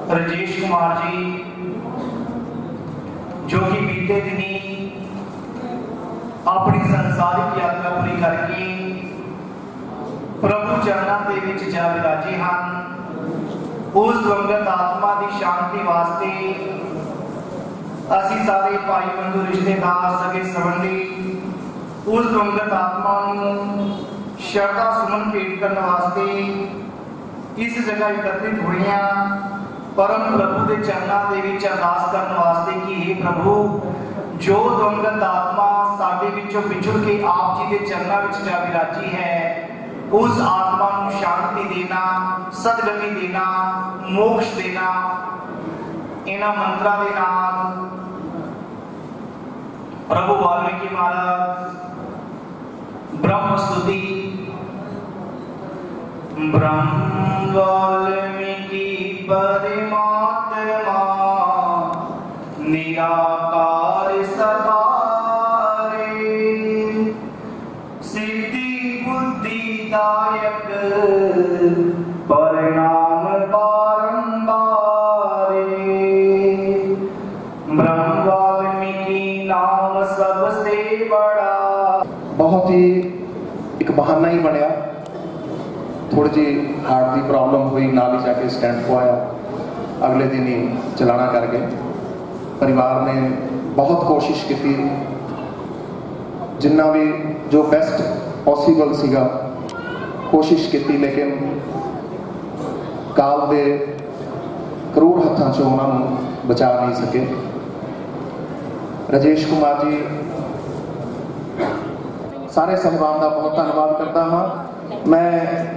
राजेश कुमार जी जो कि बीते दिनी अपनी संसारिक यात्रा पूरी करके प्रभु चरणों के विच जा विराजे हैं। उस दिवंगत आत्मा की शांति वास्ते असी सारे भाई बंधु रिश्तेदार सगे संबंधी उस दिवंगत आत्मा श्रद्धा सुमन भेंट करने वास्ते इस जगह एकत्रित हुए हैं। परम प्रभु के चरणों के विच अरदास करने वास्ते कि हे प्रभु जो दिवंगत आत्मा साडे विचों विछुड़ के आप जी के चरणों विच जा विराजी है उस आत्मा को शांति देना, सदगति देना, मोक्ष देना। इन्हां मंत्रा दे नाल प्रभु वाल्मीकि महाराज ब्रह्म स्तुति ब्रह्म वाल्मीकि परमात्मा निराकार सकारे सिद्धि बुद्धिदायक परिणाम बारंबारे ब्रह्म वाल्मीकि नाम सबसे बड़ा। बहुत ही एक बहाना ही बनया। थोड़ी जी हार्ट की प्रॉब्लम हुई, नाल ही जाके स्टैंड पवाया, अगले दिन ही चलाना कर गए। परिवार ने बहुत कोशिश की, जिन्ना भी जो बेस्ट पॉसीबल सीगा कोशिश की, लेकिन काल दे करोड़ हत्थों चों उन्होंने बचा नहीं सके। राजेश कुमार जी सारे साहिबान का बहुत धन्यवाद करता हाँ। मैं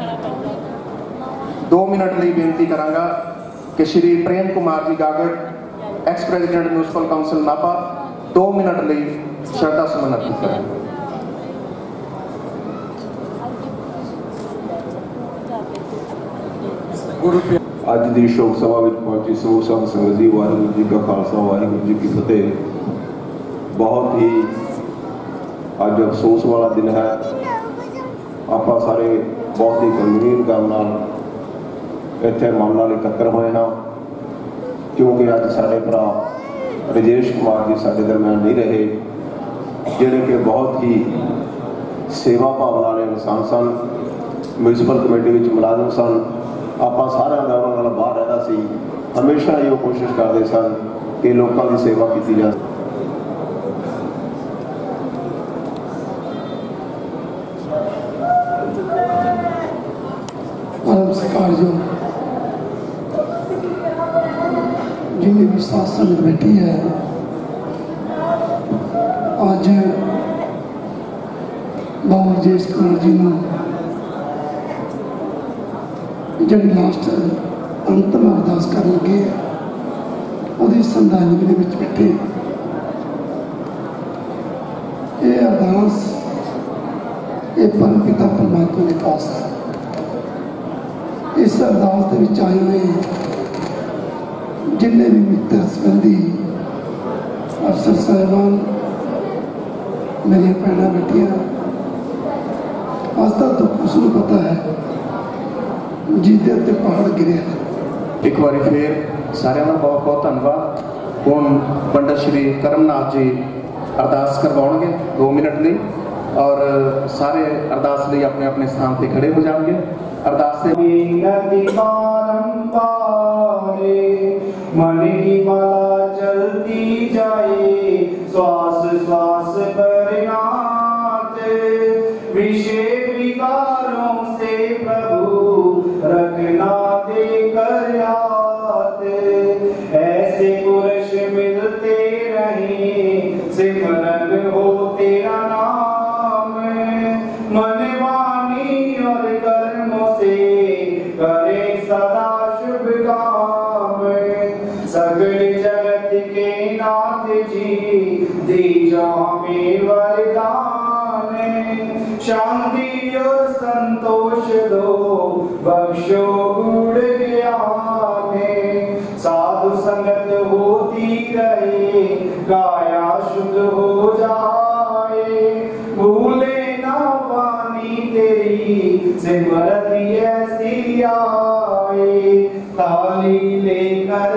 2 मिनट लिए बेनती करांगा कि Shri Prem Kumar ji Gagad ex president municipal council Nabha 2 minute लिए श्रद्धा सुमन अर्पित करें। अज की शोक सभा में पहुंची समूह संत संगत जी, वाहिगुरू जी का खालसा वाहिगुरू जी की फतेह। बहुत ही अज अफसोस वाला दिन है। आप सारे बहुत ही गंभीर गल नाल इत्थे मन नाल इकट्ठे हुए हैं, क्योंकि अज साडे भरा राजेश कुमार जी साडे दरम्यान नहीं रहे, जिहड़े कि बहुत ही सेवा भावना वाले इंसान सन, म्यूनसिपल कमेटी में मुलाजम सन। आप सारे का उन्होंने बाहर रहता सी, हमेशा ही वो कोशिश करते सन कि लोगों की सेवा की जाए। जिन्हें भी शासन बैठी है अज बाबा राजेश कुमार जी जी लास्ट अंतिम अरदास कर लगे वो संधानी में बैठे। ये अरदास ये परम पिता परमात्मा के पास है। इस अरदास के आए हुए जिन्हें भी मित्र संबंधी अफसर साहिबान मेरी भैन बेटियां आस्था तो उसको पता है जिसके उत्ते पहाड़ गिरे। एक बार फिर सारे का बहुत बहुत धन्यवाद। हुण पंडित श्री करमनाथ जी अरदास करवाएंगे 2 मिनट लिए और सारे अरदास लिए अपने अपने स्थान पर खड़े हो जाएंगे। अरदास से मन की माला चलती जाए, श्वास श्वास पर नाथ विषय विकारों से प्रभु रखना देकर हाथ। ऐसे पुरुष मिलते रहे, सिमरन हो तेरा नाम, मन वाणी और कर्मों से करे सदा शुभ काम। सगल जगत के नाथ जी दीजा में वरदान, शांति और संतोष दो बख्शो गुण ज्ञान। साधु संगत होती रहे, काया शुद्ध हो जाए, भूले ना वाणी तेरी सिमरती ऐसी आए। ताली लेकर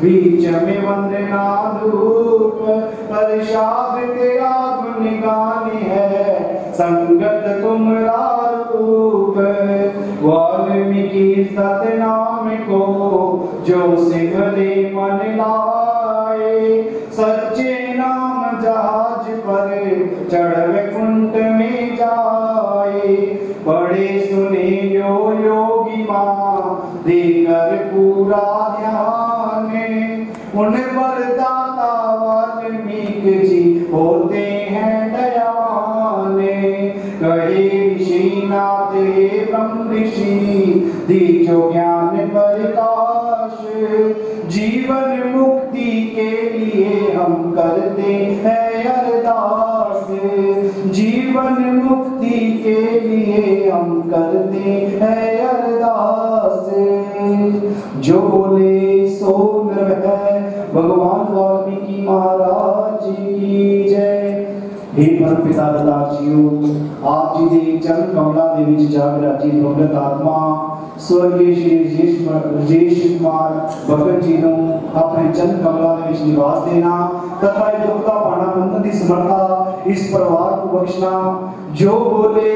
बीच में वंदना धूप प्रसाद तेरा गुण गाने है संगत तुमरा रूप। वाल्मीकि सतनाम को जो सिमरे मन लाए सच्चे नाम जहाज पर चढ़ वैकुंठ में जाए। बड़े सुने यो योगी माँ देकर पूरा ध्यान उन वरदाता वाल्मीकि जी होते हैं दयावान। कहे ऋषिनाथ हे ब्रह्म ऋषि दीजो ज्ञान प्रकाश जीवन मुक्ति के लिए हम करते हैं अरदास। जीवन मुक्ति के लिए हम करते हैं अरदास। जो बोले सो नर है भगवान वाल्मीकि महाराज की जय। हे परम पिता दाताजियो आप जी दे चरण कमला दे विच जा विराजी भगत आत्मा स्वर्गीय श्री राजेश कुमार भगत जी ਨੂੰ ਆਪਣੇ ਚਰਨ ਕਮਲਾਂ ਦੇ ਵਿੱਚ ਨਿਵਾਸ ਦੇਣਾ तथा दुख का पाना बंधन की समर्था इस परिवार को बख्शना। जो बोले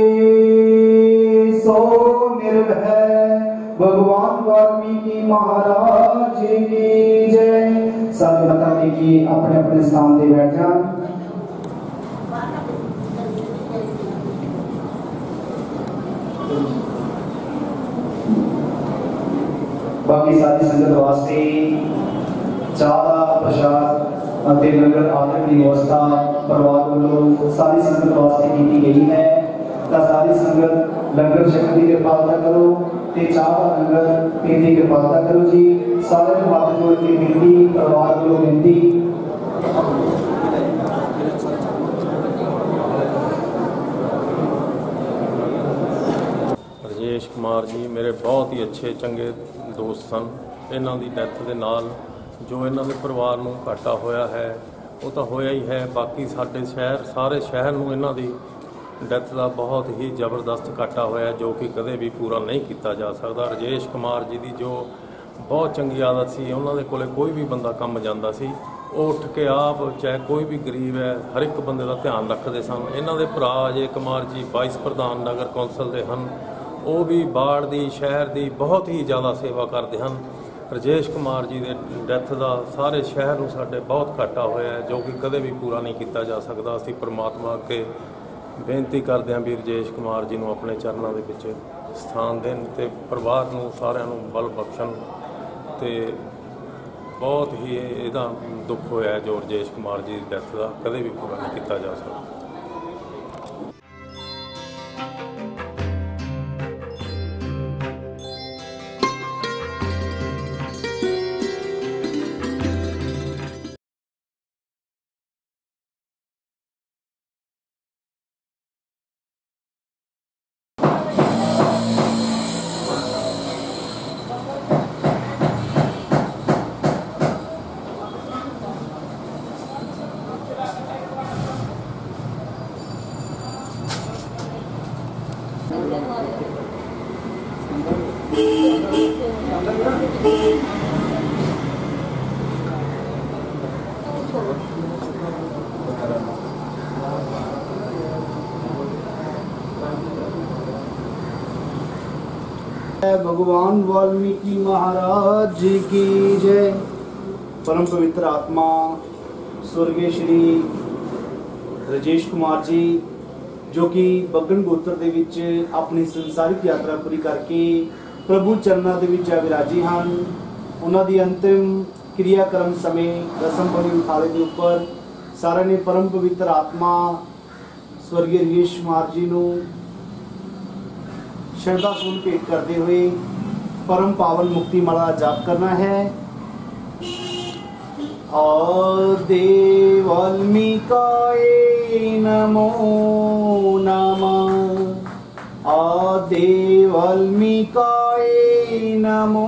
सो निर्भय भगवान वाल्मीकि महाराज की जय। सारे बता दे कि अपने अपने स्थान पे बैठ जाएं। बाकी सारी संगत वास्ते चाह प्रसाद लंगर आदर की व्यवस्था परिवार वालों सारी संगत वास्ते की गई है। सारी संगत लंगर छकन की कृपालता करो ते चाह का लंगर पीने की कृपालता करो जी। सारे हाथ जोड़ के विनती परिवार वालों विनती। राजेश कुमार जी मेरे बहुत ही अच्छे चंगे दोस्त सन। इन्हों की डैथ के नाल जो इन्हों के परिवार में घाटा होया है वो तो होया ही है। बाकी साडे शहर सारे शहर में इन्हों की डैथ का बहुत ही जबरदस्त घाटा होया जो कि कदे भी पूरा नहीं किया जा सकता। राजेश कुमार जी की जो बहुत चंगी आदत सी उन्होंने कोले कोई भी बंदा कम जाता सी वो उठ के आप चाहे कोई भी गरीब है हर एक बंदे का ध्यान रखते सन। इन्हों के भरा अजय कुमार जी वाइस प्रधान नगर कौंसल के हैं वो भी बाढ़ की शहर की बहुत ही ज़्यादा सेवा करते हैं। राजेश कुमार जी के डैथ का सारे शहर में साढ़े बहुत घाटा होया है जो कि कदे भी पूरा नहीं किया जा सकता। असी परमात्मा अगे बेनती करते हैं भी राजेश कुमार जी को अपने चरणों के पिछे स्थान देन ते परिवार को सारिਆਂ ਨੂੰ बल बख्शन। तो बहुत ही ਇਹਦਾ दुख होया है जो राजेश कुमार जी की डैथ का कदे भी पूरा नहीं किया जा सकता। भगवान वाल्मीकि महाराज जी की जय। परम पवित्र आत्मा स्वर्गीय श्री राजेश कुमार जी जो कि बगन गोत्र दे विच अपनी संसारिक यात्रा पूरी करके प्रभु चरणों के विच विराजी हैं। उन्हों की अंतिम क्रियाक्रम समय रसम बनी उठाले के उपर सारे ने परम पवित्र आत्मा स्वर्गीय राजेश कुमार जी को श्रद्धा सुन भेंट करते हुए परम पावन मुक्ति माला जाप करना है। आदे वाल्मीकाय नमो नमः। आदे वाल्मीकाय नमो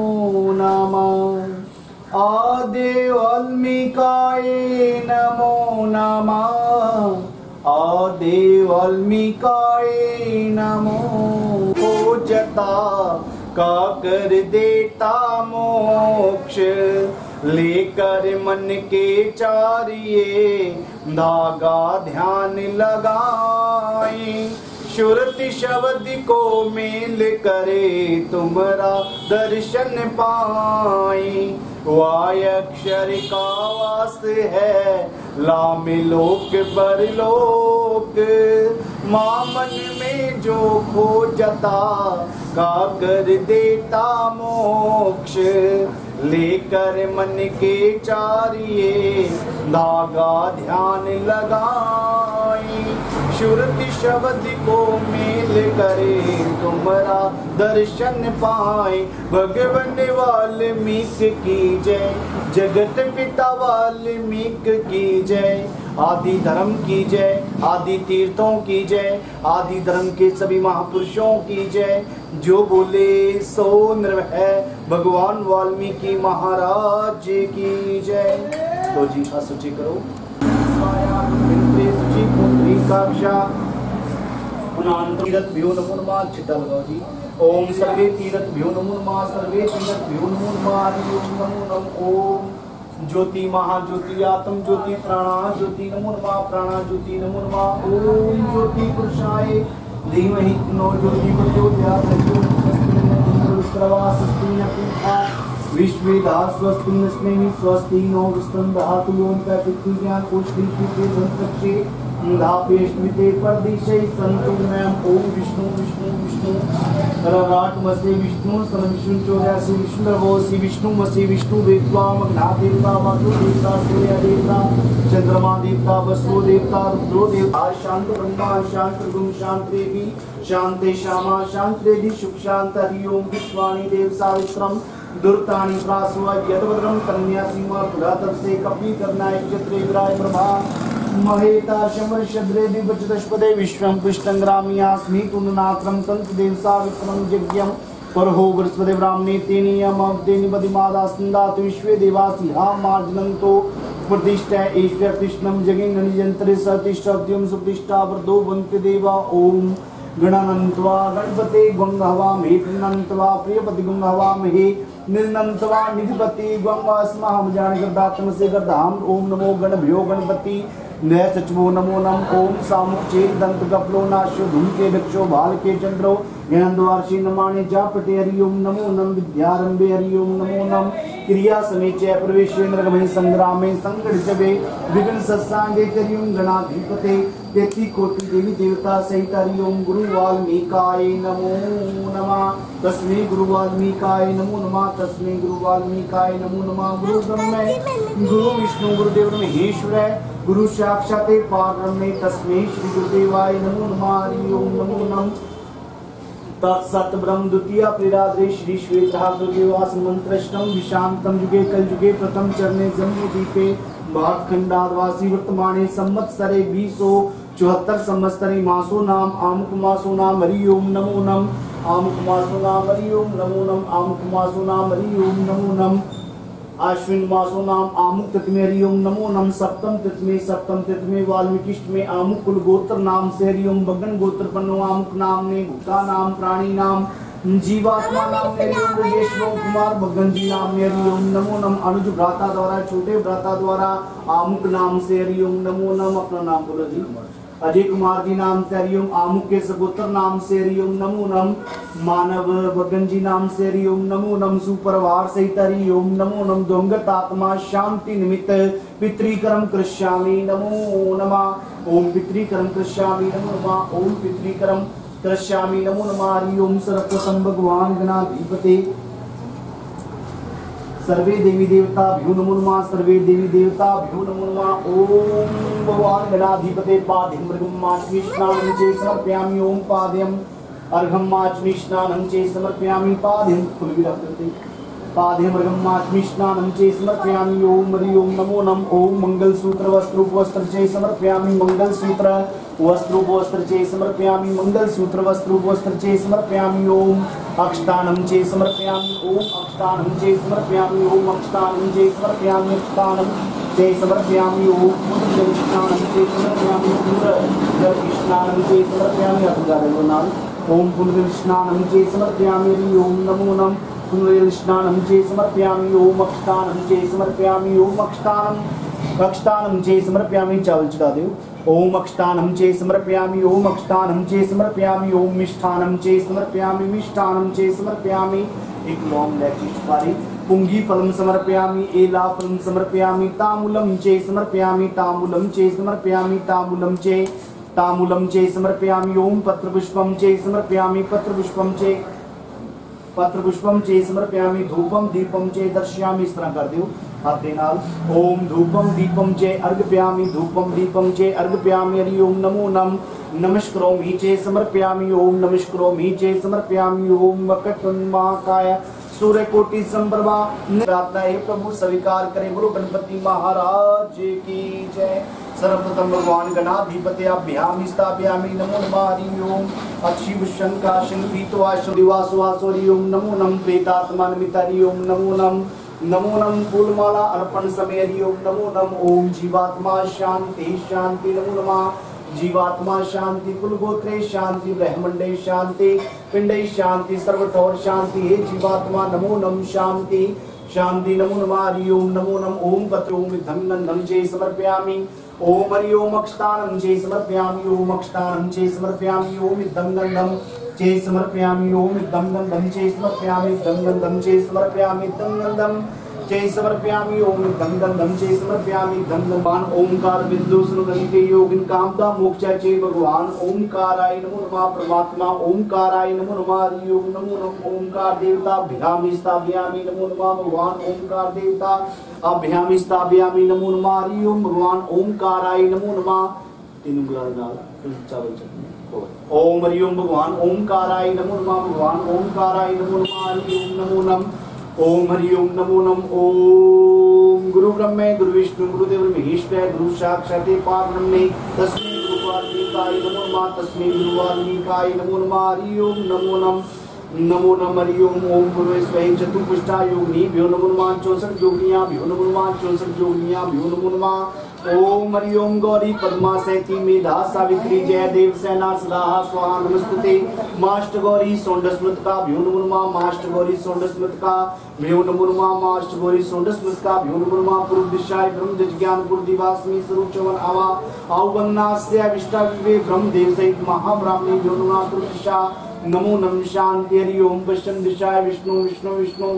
नमः। आदे वाल्मीकाय नमो नमः। आदे वाल्मीकाय नमो। पूजता का कर देता मोक्ष। लेकर मन के चारिये धागा ध्यान लगाई। श्रुति शब्द को मेल करे तुम्हारा दर्शन पाई। वाय अक्षर का वास है लाम लोक परलोक। मां मन में जो खो जाता का कर देता मोक्ष। लेकर मन के चारिये धागा ध्यान लगाई। श्रुति शब्द को मेल करे तुम्हारा दर्शन पाए। भगवान वाल्मीकि की जय, जगत पिता वाल्मीकि की जय। आदि धर्म की जय, आदि तीर्थों की जय, आदि धर्म के सभी महापुरुषों की जय। जो बोले सो निर्भय भगवान वाल्मीकि महाराज की जय। तो जी असुचि करो। तीरथभ्यो नमो नमः। छिटा लगाओ जी। ओम सर्वे तीरथभ्यो नमो नमः। सर्वे तीरथभ्यो नमो नमः। हरि ओम नमो नमः। ओम ज्योति महाज्योति आत्म ज्योति प्राणा ज्योति नमो नमः। प्राणा ज्योति नमो नमः। ओम ज्योति पुरुषाय धीमहि तन्नो ज्योति प्रचोदयात्। विश्वेदा स्वस्ति नस्मि स्वस्ति नो विस्तंदहातु ओम पैतृ ज्ञान कोष्ठी के संतक्षे धापेष्मिते परदिशै संतु मैम। ओम विष्णु विष्णु विष्णु रराटमसे विष्णु सन विष्णु चौरासी विष्णु रवोसी विष्णु मसी विष्णु देवता मग्ना देवता वासु देवता सूर्य देवता चंद्रमा देवता वसु देवता रुद्रो देवता। शांत ब्रह्मा शांत गुण शांत देवी शांते श्यामा शांत रेधि शुभ शांत। हरि ओम विश्वाणी देव सावित्रम दुर्तानि प्रासुवा यदवद्रम कन्या सीमा पुरातव से कपि करनायक चत्रे विराय प्रभा महेता शमर शद्रे दिवचतस्पदे विश्वं पुष्टंग्रामियास्मि तुलनात्रम तंत्र देव सावित्रम यज्ञम परहो वृस्पदे ब्राह्मणे तेनियम अवदेनि बदिमादास्नदातु विश्वे देवासि हा मार्जनंतो प्रतिष्ठा ईश्वर कृष्णम जगिन निजंतरे सतिष्ठत्यम सुप्रतिष्ठा वृद्धो वन्ते देवा। ओम गणानंत्वा गणपते गंगहवामहे प्रणंत्वा प्रियपति गंगहवामहे निर्नंत्वा निधिपति गंगास्महं जानकर्दात्मसे गर्धाम। ओम नमो गणभ्यो गणपति नय सचवो नमो नम। ओम सामुचे दंत कपलो नाशो धूमके दक्षो भालके चंद्रो ज्ञानद्वारशी नमाने जापते। हरि ओम नमो नम। विद्यारंभे हरि ओम नमो नम। क्रिया समेचे प्रवेशेन्द्र गमे संग्रामे संगणितवे विघ्न सत्सांगे हरि ओम गणाधिपते। तेती कोटि देवी देवता सहित हरि ओम गुरु वाल्मीकाय नमो नमः। तस्मै गुरु वाल्मीकाय नमो नमः। तस्मै गुरु वाल्मीकाय नमो नमः। गुरु ब्रह्म गुरु विष्णु गुरुदेव महेश्वर गुरु साक्षात् परब्रह्म तस्मै श्री गुरुदेवाय नमो नमः। हरि ओम नमो नमः। तत्सत ब्रह्म द्वितीय प्रेराद्रे श्री श्वेताग्रदेवास मंत्रष्टम विशांतम युगे कल युगे प्रथम चरणे जम्बूदीपे भागखंडाद्वासी वर्तमाने संवत्सरे 2074 संवत्सरे मासो नाम आमुक मासो नाम हरि ओम नमो नम। आमुक मासो नाम हरि ओम नमो नम। आमुक मासो नाम हरि ओम नमो नम। आश्विन मासो नाम आमुक तिथि हरि ओम नमो नम। सप्तम तिथि में वाल्मीकि में आमुक कुल गोत्र नाम से हरि ओम। बगन गोत्र पन्नो आमुक नाम ने भूता नाम प्राणी नाम जीवात्मा नाम ने हरि ओम। ब्रजेश्वर कुमार बगन जी नाम ने हरि ओम नमो नम। अनुज भ्राता द्वारा छोटे भ्राता द्वारा आमुक नाम से हरि ओम नमो नम। अपना नाम बोलो जी। अजय कुमार जी नाम से हरि ओम। आमुक के सगोत्र नाम से हरि ओम नमो नम। मानव बगन जी नाम से हरि ओम नमो नम। सुपरवार सहित हरि ओम नमो नम। दोंगत आत्मा शांति निमित्त पितृकर्म कृष्यामि नमो नमः। ओम पितृकर्म कृष्यामि नमो नमः। ओम पितृकर्म कृष्यामि नमो नमः। हरि ओम। सर्वप्रथम भगवान गणाधिपते सर्वे देवी देवता भ्यो नमो नमः। सर्वे देवी देवता भ्यो नमो नमः। ओम भगवान गणाधिपते पाद्यं मृगमाच्मि स्नानं च समर्पयामि। ओम पाद्यं अर्घमाच्मि स्नानं च समर्पयामि। पाद्यं फुलविरक्तते पाद्यं अर्घमाच्मि स्नानं च समर्पयामि। ओम हरि ओम नमो नम। ओम मंगलसूत्र वस्त्र च समर्पयामि। मंगलसूत्र वस्त्र च समर्पयामि। मंगलसूत्र वस्त्र च समर्पयामि। ओम अक्षतानं च समर्पयामि। ओम अक्षतानं च समर्पयामि। ओम अक्षतानं च समर्पयामि। अक्षतानं जय समर्पयामि ओम पुनर्जलस्नानं जय समर्पयामि पुनर्जलस्नानं जय समर्पयामि अभिगारो नाम ओम पुनर्जलस्नानं जय समर्पयामि ओम नमो नम पुनर्जलस्नानं जय समर्पयामि ओम अक्षतानं जय समर्पयामि ओम अक्षतानं जय समर्पयामि चावल चढ़ा दो ओम अक्षतानं जय समर्पयामि ओम अक्षतानं जय समर्पयामि ओम मिष्ठानं जय समर्पयामि मिष्ठानं जय समर्पयामि एक लौंग इलायची सुपारी पुंगी फलम समर्पयामि एला फलम समर्पयामि ताम्बूलम चे समर्पयामि ताम्बूलम चे समर्पयामि ताम्बूलम चे समर्पयामि ओम पत्रपुष्पम चे समर्पयामि पत्रपुष्पम चे समर्पयामि धूपम दीपम चे दर्शयामि। इस तरह कर दो हाथ दे नाल ओम धूपम दीपम चे अर्घ्यप्यामि धूपम दीपम चे अर्घ्यप्यामि हरि ओम नमो नम नमस्करोमि चे समर्पयामि ओम नमस्करोमि चे समर्पयामि ओम वक्रतुंड महाकाय सूर्य कोटि संप्रभा। प्रार्थना है प्रभु स्वीकार करे गुरु गणपति महाराज की जय। सर्वप्रथम भगवान गणाधिपति अभ्याम स्थापयामि नमो नमः हरि ओम अक्षिव शंकाशन पीतवासो दिवासवासो हरि ओम नमो नम प्रेतात्मा नमित हरि ओम नमो नम फूलमाला अर्पण समय हरि ओम नमो नम ओम जीवात्मा शांति शांति नमो नमः जीवात्मा शांति कुलगोत्रे शांति ब्रह्मंडे शांति पिंडे शांति सर्वतोर शांति हे जीवात्मा नमो नम शांति शांति नमो नमः हरि ओम नमो नम ओम पत्र ओम धम्मं जय समर्पयामि ओम हरि ओम अक्षतानं जय समर्पयामि ओम अक्षतानं जय समर्पयामि ओम धम्मं जय समर्पयामि ओम धम्मं जय समर्पयामि धम्मं जय समर्पयामि धम्मं जय समर्पयामि ओम धम्मं जय समर्पयामि धम्मं ओंकार बिंदु सुनगति योगिन कामदा मोक्षा चे भगवान ओंकाराय नमो नमः परमात्मा ओंकाराय नमो नमः हरि ओम नमो नमः ओंकार देवता अभ्यामी स्थापयामि नमो नमः भगवान ओंकार देवता अभ्यामी स्थापयामि नमो नमः हरि ओम भगवान ओंकाराय नमो नमः। तीन गुलाल नाल चावल चटनी ओम हरि ओम भगवान ओंकाराय नमो नमः भगवान ओंकाराय नमो नमः हरि ओम नमो नम ओम हरि ओम नमो नम ओम गुरु ब्रह्मे गुरु विष्णु गुरुदेव महेश्वर गुरु साक्षात् परब्रह्मे तस्मै गुरु वाल्मीकाय नमो नमः तस्मै गुरु वाल्मीकाय नमो नमः हरि ओम नमो नम हरि ओम ओम गुरु स्वयं चतुर्पुष्टा योगिनी भ्यो नमो नमः 64 योगिनियां भ्यो नमो नमः 64 योगिनियां भ्यो नमो नमः ओम हरि ओम गौरी पद्मा सैती मेधा सावित्री जय देव सेना सदा स्वाहा नमस्ते माष्ट गौरी सोंड स्मृत का भ्यो नमो नमः माष्ट गौरी सोंड स्मृत का भ्यो नमो नमः माष्ट गौरी सोंड स्मृत का भ्यो नमो नमः पूर्व दिशाय ब्रह्म ज्ञान पूर्व दिवासमी स्वरूप चवन आवा औवन्नास्य विष्टा विवे ब्रह्म देव सहित महाब्राह्मणी भ्यो नमः पूर्व दिशा नमो नम शांति हरि ओम पश्चिम दिशाय विष्णु विष्णु विष्णु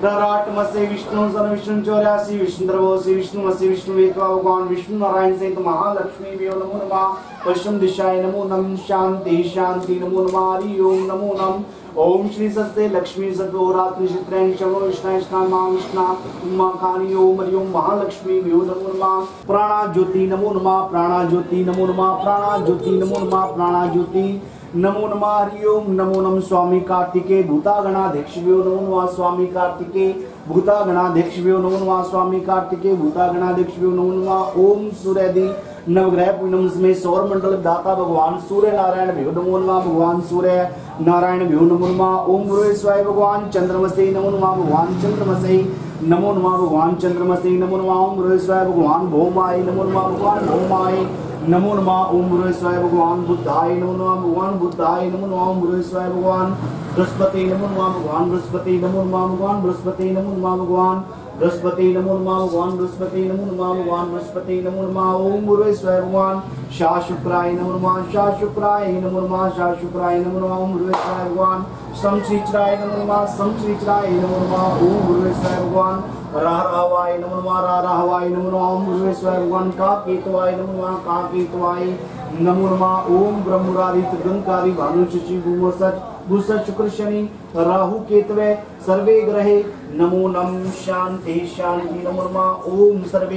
राटमसे विष्णु सन विष्णु 84 विष्णुद्रवसे विष्णुमसे विष्णु वेदवा भगवान विष्णु नारायण सहित महालक्ष्मी भ्यो नमो नमः पश्चिम दिशाय नमो नम शांति शांति नमो नमः हरि ओम नमो नम ओम श्री सस्ते लक्ष्मी सद्वरात्रि चित्रैन शवो विष्णु स्नान मा विष्णु उमा खानी ओम हरि ओम महालक्ष्मी भ्यो नमो नमः प्राणा ज्योति नमो नमः प्राणा ज्योति नमो नमः प्राणा ज्योति नमो नमः प्राणा ज्योति नमो नमः हरि ओम नमो नम स्वामी कार्तिके भूतागणाध्यक्षभ्यो नमो नमः स्वामी कार्तिके भूतागणाध्यक्षभ्यो नमो नमः स्वामी कार्तिके भूतागणाध्यक्षभ्यो नमो नमः ओम सूर्यादि नवग्रह पूर्णम में सौर मंडल दाता भगवान सूर्य नारायण भ्यो नमो नमः भगवान सूर्य नारायण भ्यो नमो नमः ओम गुरु स्वाय भगवान चंद्रमसे नमो नमः भगवान चंद्रमसे नमो नमः भगवान चंद्रमसे नमो नमः ओम गुरु स्वाय भगवान भौमाय नमो नमः भगवान भौमाय नमो नमः ओम गुरु स्वाय भगवान बुद्धाय नमो नमः भगवान बुद्धाय नमो नमः ओम गुरु स्वाय भगवान बृहस्पति नमो नमः भगवान बृहस्पति नमो नमः भगवान बृहस्पति नमो नमः भगवान बृहस्पति नमो नमः भगवान बृहस्पति नमो नमः भगवान बृहस्पति नमो नमः ओम गुरु स्वाय भगवान शाह शुक्राय नमो नमः शाह शुक्राय नमो नमः शाह शुक्राय नमो नमः ओम गुरु स्वाय भगवान समश्रीचराय नमो नमः समश्रीचराय नमो नमः ओम गुरु स्वाय भगवान राहवाय नमो नमः राहवाय नमो नमः ओम गुरु स्वाय भगवान काकेतवाय नमो नमः काकेतवाय नमो नमः ओम ब्रह्मरादित गंगारी भानु शशि भूमसच भूसच शुक्र शनि राहु केतवे सर्वे ग्रहे नमो नम शांति शांति नमो नमः ओम सर्वे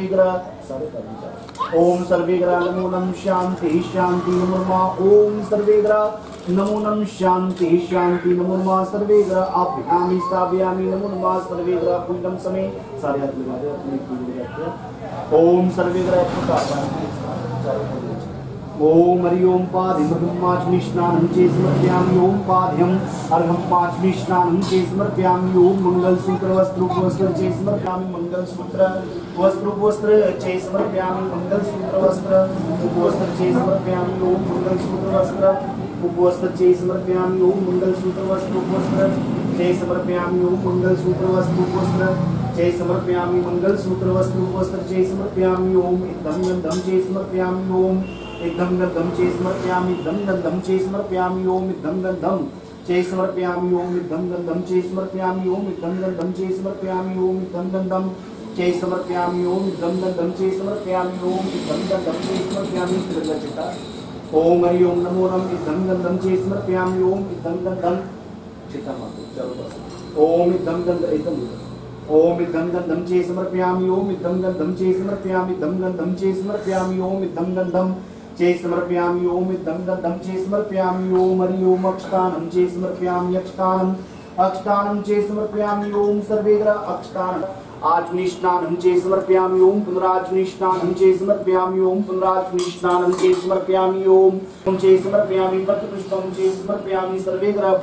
ग्रह ओम सर्वे ग्रह नमो नम शांति शांति नमो नमः ओम सर्वे ग्रह नमो नम शांति शांति नमो नमः सर्वे ग्रह अभ्यामी स्थापयामि नमो नमः सर्वे ग्रह पूर्णम समय सारे हाथ लगा दे अपने पूरे रखते ओम सर्वे ग्रह ओम हरि ओम पाद्यम पांचमी स्नानं चे समर्पयामि। ओम पाद्यम अर्घम पांचमी स्नानं चे समर्पयामि। ओम मंगलसूत्र वस्त्र चे समर्पयामि। मंगलसूत्र वस्त्र चे समर्पयामि। मंगलसूत्र वस्त्र चे समर्पयामि। ओम मंगलसूत्र वस्त्र चे समर्पयामि। ओम मंगलसूत्र वस्त्र चे समर्पयामि। ओम मंगलसूत्र वस्त्र चे समर्पयामि। मंगलसूत्र वस्त्र चे समर्पयामि। ओम इदं गंधं चे समर्पयामि। ओम इदं गंधं चे समर्पयामि। इदं गंधं चे समर्पयामि। ओम इदं गंधं चे समर्पयामि। ओम इदं गंधं चे समर्पयामि। ओम इदं गंधं चे समर्पयामि। ओम इदं गंधं चे समर्पयामि। ओम इदं गंधं चे समर्पयामि। ओम इदं गंधं चे समर्पयामि। कृतचित्ता ओम हरि ओम नमो नमः। इदं गंधं चे समर्पयामि। ओम इदं गंधं चित्ता मातो चलो बस। ओम इदं गंधं ओम इदं गंधं चे समर्पयामि। ओम इदं गंधं चे समर्पयामि। इदं गंधं चे समर्पयामि। ओम इदं गंधं चे समर्पयामि। ओम इदं गंधं चे समर्पयामि। ओम हरि ओम अक्षतानं चे समर्पयामि। अक्षतानं चे समर्पयामि। ओम सर्वेग्र अक्षतानं आचमनी स्नानं चे समर्पयामि। ओम पुनराचमनी स्नानं चे समर्पयामि। ओम पुनराचमनी स्नानं चे समर्पयामि। ओम चे समर्पयामि। पत्रपुष्पं चे समर्पयामि। सर्वेग्र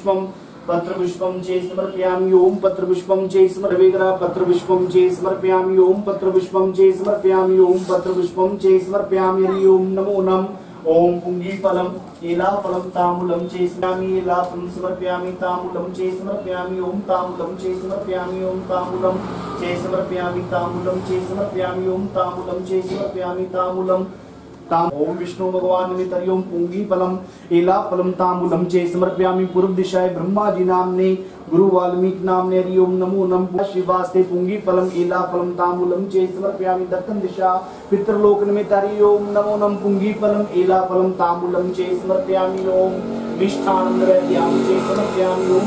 पत्रपुष्पं चे समर्पयामि। ओम पत्रपुष्पं चे सर्वेग्र पत्रपुष्पं चे समर्पयामि। ओम पत्रपुष्पं चे समर्पयामि। ओम पत्रपुष्पं चे समर्पयामि। हरि ओम नमो नमः। ओम पुंगीफलम एलाफलम ताम्बूलम चे समर्पयामि। एलाफलम समर्पयामि। ताम्बूलम चे समर्पयामि। ओम ताम्बूलम चे समर्पयामि। ओम ताम्बूलम चे समर्पयामि। ताम्बूलम चे समर्पयामि। ओम ताम्बूलम चे समर्पयामि। ताम्बूलम ओम विष्णु भगवान निमित्त ओम पुंगीफलम एलाफलम ताम्बूलम चे समर्पयामि। पूर्व दिशाए ब्रह्मा जी नामने गुरु वाल्मीकि नामने हरि ओम नमो नमः। शिवास्ते पुंगीफलम एलाफलम ताम्बूलम चे समर्पयामि। दक्षिण दिशा पितृलोक निमित्त हरि ओम नमो नमः। पुंगीफलम एलाफलम ताम्बूलम चे समर्पयामि। ओम मिष्ठानं नैवेद्यं चे समर्पयामि। ओम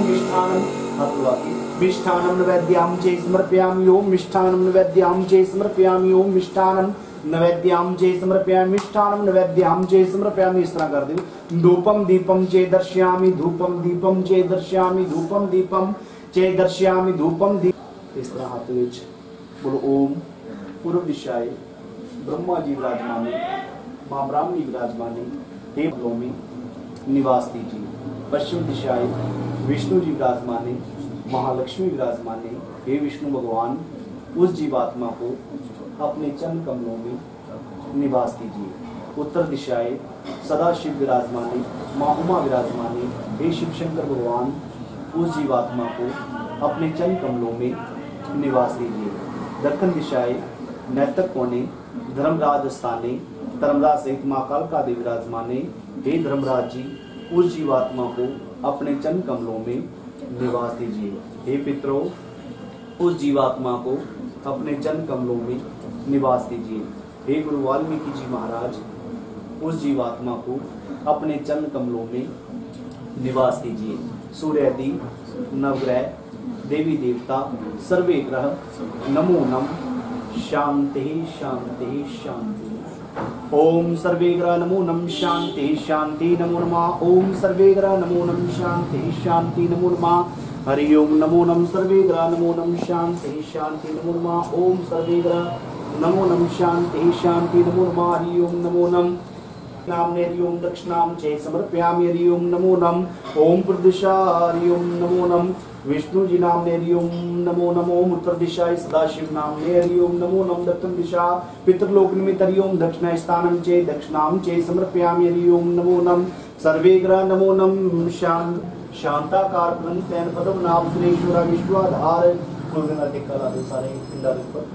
मिष्ठानं नैवेद्यं चे समर्पयामि। ओम मिष्ठानं नैवेद्यं चे समर्पयामि। ओम मिष्ठानं नैवेद्यं चे समर्पयामि। मिष्ठानं नैवेद्यं चे समर्पयामि। इस तरह कर दो। धूपम दीपम चे दर्शयामि। धूपम दीपम चे दर्शयामि। धूपम दीपम चे दर्शयामि। धूपम दीप इस तरह हाथ विच बोलो ओम। पूर्व दिशाए ब्रह्मा जी विराजमाने, मां ब्राह्मणी विराजमाने, हे भूमि निवास कीजिए। पश्चिम दिशाए विष्णु जी विराजमाने, महालक्ष्मी विराजमाने, हे विष्णु भगवान उस जीवात्मा को अपने चरण कमलों में निवास कीजिए। उत्तर दिशाए सदाशिव विराजमाने, मां उमा विराजमाने, हे शिव शंकर भगवान उस जीवात्मा को अपने चरण कमलों में निवास कीजिए। दक्षिण दिशाए नैतक कोणे धर्मराज स्थाने, धर्मराज सहित मां कालका देवी विराजमाने, हे धर्मराज जी उस जीवात्मा को अपने चरण कमलों में निवास दीजिए। हे पितरों उस जीवात्मा को अपने चरण कमलों में निवास दीजिए। हे गुरु वाल्मीकि जी महाराज उस जीवात्मा को अपने चरण कमलों में निवास दीजिए। सूर्य आदि नवग्रह देवी देवता सर्वे ग्रह नमो नमः। शांति शांति शांति। ओम सर्वे ग्रह नमो नमः। शांति शांति नमो नमः। ओम सर्वे ग्रह नमो नमः। शांति शांति नमो नमः। हरि ओम नमो नमः। सर्वे ग्रह नमो नमः। शांति शांति नमो नमः। ओम सर्वे ग्रह नमो नमः। शांति शांति नमो नमः। हरि ओम नमो नमः। नामने हरि ओम दक्षिणां चे समर्पयामि। हरि ओम नमो नमः। ओम प्रदिशा हरि ओम नमो नमः। विष्णु जी नामने हरि ओम नमो नमः। ओम उत्तर दिशाए सदाशिव नामने हरि ओम नमो नमः। दक्षिण दिशा पितृलोक निमित्त हरि ओम दक्षिण स्थानं चे दक्षिणां चे समर्पयामि। हरि ओम नमो नमः। सर्वे ग्रह नमो नमः। शांताकार प्रंतैन पद्मनाभ सुरेश्वर विश्वाधार गुरुगणा टिक्का दे सारे पिंडा के ऊपर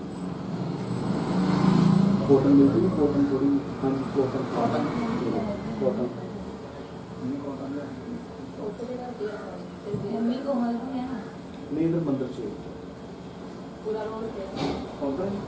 कॉटन मिलती है। कॉटन थोड़ी कॉटन मम्मी को हल किया ना नहीं इधर मंदिर से पूरा रोड पे कॉटन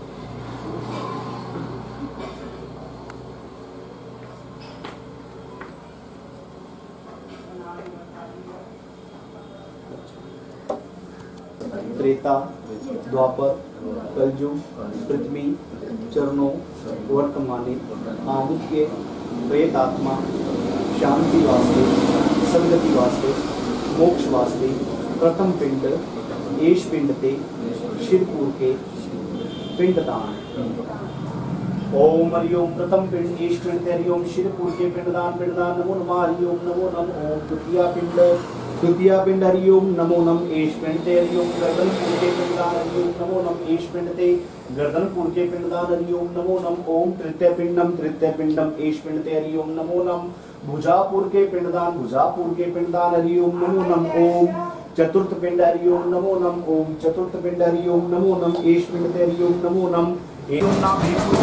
त्रेता द्वापर कलयुग पृथ्वी चरणों वर्तमाने आमुख्य प्रेतात्मा शांति वास्ते सदगति वास्ते मोक्ष वास्ते प्रथम पिंड एश पिंड ते शिरपुर के पिंडदान ओम हरि ओम प्रथम पिंड ईश पिंड हरि ओम शिरपुर के पिंडदान नमो नमः हरि ओम नमो नम ओम द्वितीय पिंड हरि ओम नमो नम ईश पिंड हरि ओम गर्दनपुर के पिंडदान हरि ओम नमो नम ईश पिंड गर्दनपुर के पिंडदान हरि ओम नमो नम ओम तृतीय पिंडम ईश पिंड हरि ओम नमो नम भुजापुर के पिंडदान हरि ओम नमो नम ओम चतुर्थ पिंड हरि ओम नमो नम ओम चतुर्थ पिंड हरि ओम नमो नम ईश पिंड हरि ओम नमो नम एवं नाम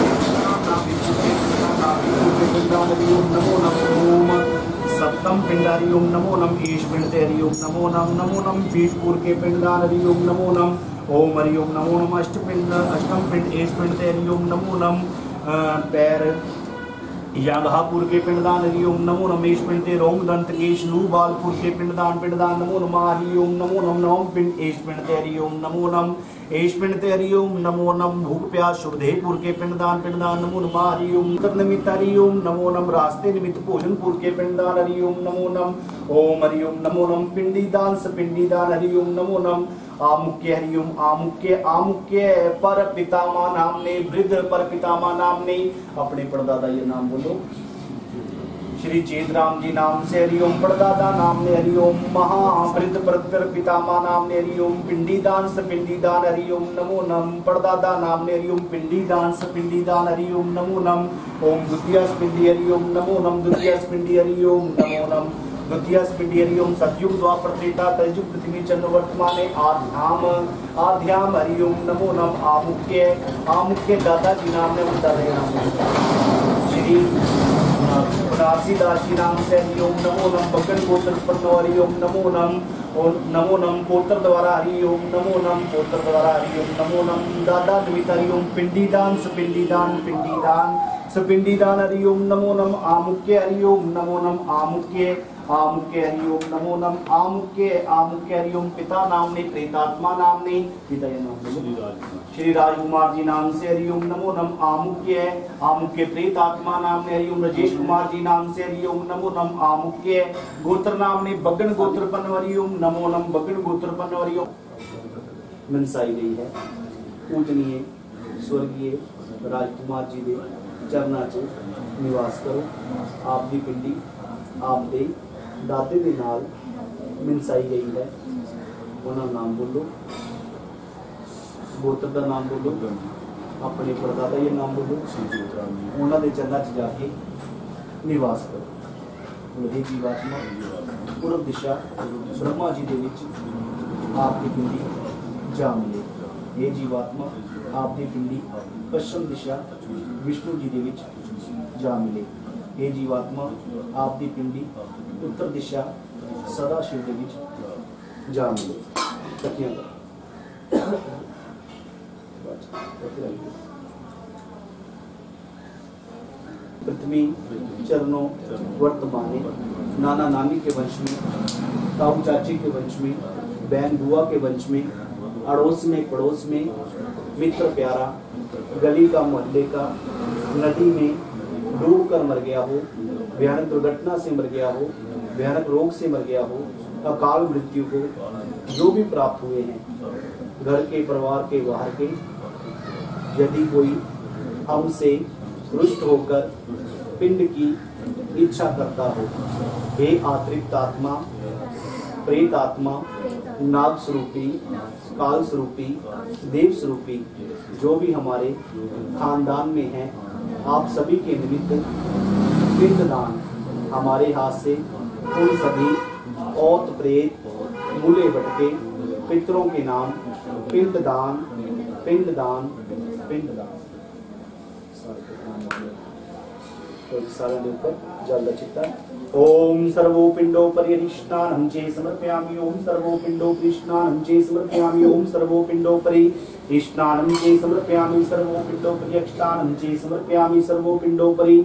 पिंडदान हरि ओम नमो नम ओम सप्तम पिंड हरि ओम नमो नम ईश पिंड हरि ओम नमो नम पीठपुर के पिंडदान हरि ओम नमो नम ओम हरि ओम नमो नम अष्टम पिंड ईश पिंड हरि ओम नमो नम पैर यादहापुर के पिंडदान हरि ओम नमो नम ईश पिंड रोम दंत केश लूबालपुर के पिंडदान नमो नमः हरि ओम नमो नम नवम पिंड ईश पिंड हरि ओम नमो नम ईश पिंड हरि ओम नमो नम भूख प्यास शुभदेहपुर के पिंडदान नमो नमः हरि ओम निमित्त हरि ओम नमो नम रास्ते निमित्त भोजनपुर के पिंडदान हरि ओम नमो नम ओम हरि ओम नमो नम पिंडीदान हरि ओम नमो नम आमुख्य हरि ओम आमुख्य पर पितामह नाम ने वृद्ध पर पितामह नाम ने अपने परदादा ये नाम बोलो श्री चेतराम जी नाम से हरि ओम परदादा नाम ने हरि ओम महावृद्ध पर पितामह नाम ने हरि ओम पिंडीदान हरि ओम नमो नम परदादा नाम ने हरि ओम पिंडीदान हरि ओम नमो नम ओम द्वितीय पिंडी हरि ओम नमो नम द्वितीय पिंडी हरि ओम नमो नम द्वितीय पिंडी हरि ओम सतयुग द्वापर त्रेता कलयुग पृथ्वी चंद्र वर्तमाने आध्याम हरि ओम नमो नम आमुख्य दादाजी नाम ने दादा नाम श्री दासी नाम से हरि ओम नमो नम बगन गोत्र उत्पन्न हरि ओम नमो नम पोत्र द्वारा हरि ओम नमो नम पोत्र द्वारा हरि ओम नमो नम दादा निमित्त हरि ओम पिंडीदान सपिंडीदान हरि ओम नमो नम आमुख्य हरि ओम नमो नम आमुख्य हरि ओम नमो नम आमुख्य हरि ओम पिता नाम ने प्रेतात्मा नाम ने पिता ये नाम श्री राजकुमार जी नाम से हरि ओम नमो नम आमुख्य प्रेतात्मा नाम ने हरि ओम राजेश कुमार जी नाम से हरि ओम नमो नम आमुख्य गोत्र नाम ने बगन गोत्र पन हरि ओम नमो नम बगन गोत्र पन हरि ओम मनसाई गई है पूजनीय स्वर्गीय राजकुमार जी दे चरना च निवास करो आप दी पिंडी आप दे दादे दे नाल मनसाई गई है उन्होंने नाम बोलो गोत्र का नाम बोलो अपने परदादा ये नाम बोलो उन्होंने दे चरना च जाके निवास करो हे जीवात्मा पूर्व दिशा ब्रह्मा जी दे विच आपकी पिंडी जा मिले हे जीवात्मा आपकी पिंडी पश्चिम दिशा विष्णु जी दे विच जा मिले हे जीवात्मा आपकी पिंडी उत्तर दिशा सदा शिव दे विच जा मिले कटियां पृथ्वी चरणों वर्तमाने नाना नानी के वंश में ताऊ चाची के वंश में बहन बुआ के वंश में अड़ोस में पड़ोस में मित्र प्यारा गली का मोहल्ले का नदी में डूब कर मर गया हो भयानक दुर्घटना से मर गया हो भयानक रोग से मर गया हो अकाल मृत्यु को जो भी प्राप्त हुए हैं घर के परिवार के बाहर के यदि कोई हमसे रुष्ट होकर पिंड की इच्छा करता हो हे आतृप्त आत्मा प्रेत आत्मा नाग स्वरूपी काल स्वरूपी देव स्वरूपी जो भी हमारे खानदान में है आप सभी के निमित्त पिंडदान हमारे हाथ से उन सभी औत प्रेत मूले भटके पितरों के नाम पिंडदान पिंडदान पिंडदान सारा ऊपर जल चित्ता ओम सर्वो पिंडोपरि अधिष्ठानं चे समर्पयामि ओम सर्वो पिंडोपरि स्नानं चे समर्पयामि ओम सर्वो पिंडोपरि स्नानं चे समर्पयामि सर्वो पिंडोपरि अक्षतानं चे समर्पयामि सर्वो पिंडोपरि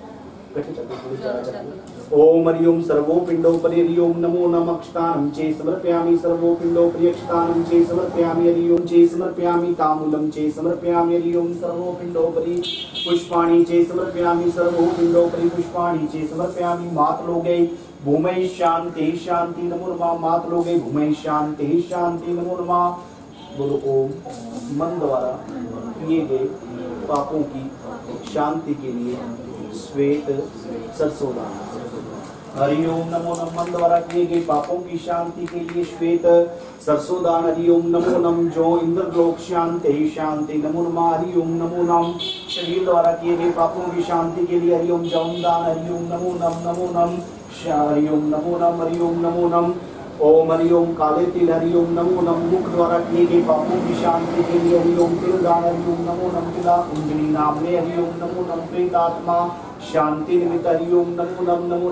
ओम हरि ओम सर्वो पिंडोपरि हरि ओम नमो नमः अक्षतानं चे समर्पयामि सर्वो पिंडोपरि अक्षतानं चे समर्पयामि हरि ओम चे समर्पयामि ताम्बूलं चे समर्पयामि हरि ओम सर्वो पिंडोपरि पुष्पाणि चे समर्पयामि सर्वो पिंडोपरि पुष्पाणि चे समर्पयामि मातलोगे भूमि शांति शांति नमो नमः मातलोगे भूमि शांति शांति नमो नमः बोलो ओम मन द्वारा किए गए पापों की शांति के लिए श्वेत सरसों दान। हरि ओम नमो नम मन द्वारा किए गए पापों की शांति के लिए श्वेत सरसों दान। हरि ओम नमो नम जो इंद्रलोक शांति ही शांति नमो नमः। हरि ओम नमो नम शरीर द्वारा किए गए पापों की शांति के लिए हरि ओम जौन दान। हरि ओम नमो नम नमो नम। हरि ओम नमो नम। हरि ओम नमो नम। ओम हरि ओम काले तिल। हरि ओम नमो नम मुख द्वारा किए गए पापों की शांति के लिए हरि ओम तिल दान। हरि ओम नमो नम तिला कुंजनी नाम में। हरि ओम नमो नम प्रेत आत्मा शांति निमित्त। हरि ओम नमो नम नमो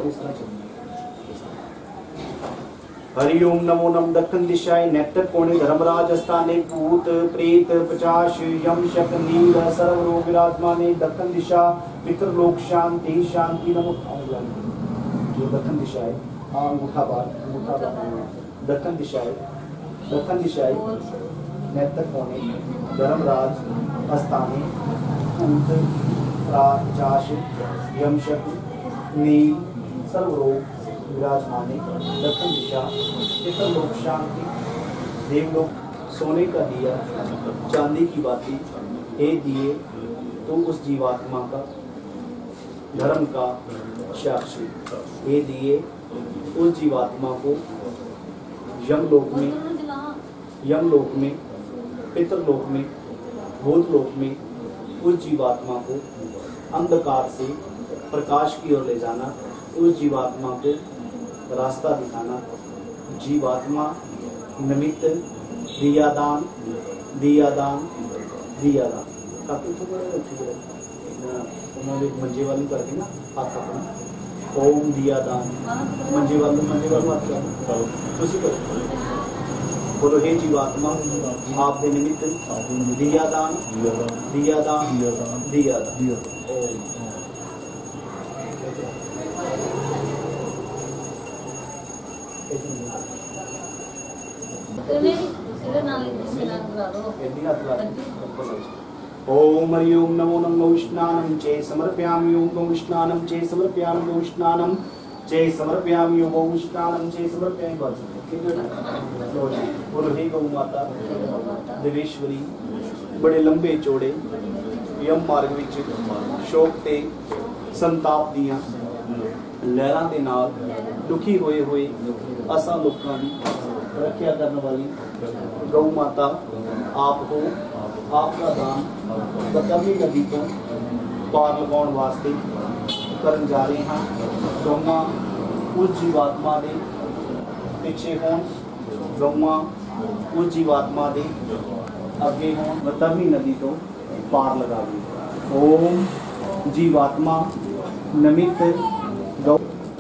हरि ओम नमो नम दक्षिण दिशाएं नेत्र कोणे धर्मराज स्थाने भूत प्रेत 50 यम शक नील सर्व रोग विराजमाने। दक्षिण दिशा पितृलोक शांति शांति नमो। जो दक्षिण दिशाएं अंगूठा बार दक्षिण दिशाएं नेत्र कोणे धर्मराज स्थाने भूत प्राचाश यम शक नील सर्व रोग विराजमाने। दक्षिण दिशा पितृलोक शांति देवलोक सोने का दिया चांदी की बाती हे दिए तो उस जीवात्मा का धर्म का साक्षी हे दिए उस जीवात्मा को यमलोक में पितृलोक में भूतलोक में उस जीवात्मा को अंधकार से प्रकाश की ओर ले जाना। उस जीवात्मा को रास्ता दिखाना। जीवात्मा निमित्त दियादान दियादान दियादान काफी उन्होंने मंजे वाली करके ना हाथ अपना ओम दियादान मंजे वाले हाथ कर उसी करो बोलो हे जीवात्मा आप दे निमित्त दियादान दियादान दियादान ओम ओम हरि ओम नमो नमो स्नानं चे समर्पयामि ओम स्नानं चे समर्पयामि ओम स्नानं चे समर्पयामि ओम स्नानं चे समर्पयामि। बोलो हे गौ माता देवेश्वरी बड़े लंबे चौड़े यम मार्ग विच शोक ते संताप दियां लहरां दे नाल दुखी होए हुए असां लोकां दी रक्षा करने वाली गौ माता आप हो। आपका दान बतरनी नदी तो पार लगाने वास्ते करन जा रहे हैं। गौमा उस जीवात्मा दे पिछे होन गौमा उस जीवात्मा दे अगे होन बतरनी नदी तो पार लगा दी। ओम जीवात्मा निमित्त गौ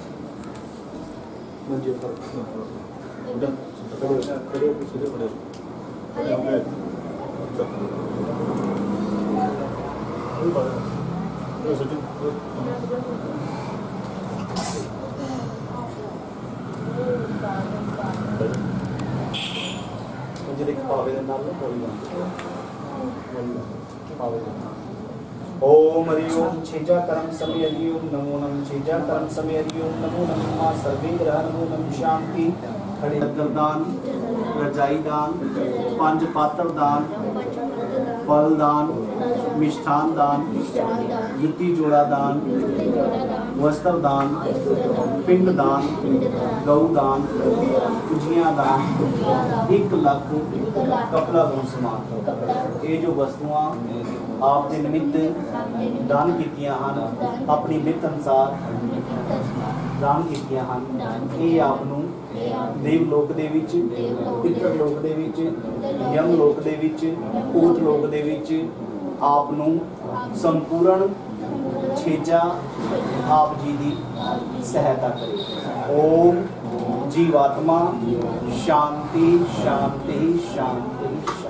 ओम हरि ओम छेजा कर्म समय हरि ओम नमो नम छेजा कर्म समय हरि ओम नमो नम मां सर्वे ग्रह नमो नम शांति। खड़े दान रजाई दान पंज पात्र दान फल दान मिष्ठान दान जुत्ती जोड़ा दान वस्त्र दान पिंड दान गौ दान कुजियां दान 1 लाख कपड़ा धोन समान। ये जो वस्तुआं आपने निमित्त दान कीतियां हन अपनी मित अनुसार दान कीतियां हन। ये आपनू देवलोक दे विच पितृलोक दे विच यमलोक दे विच भूतलोक दे विच आपनू संपूर्ण छेजा आप जी दी सहायता करे। ओम जीवात्मा शांति शांति शांति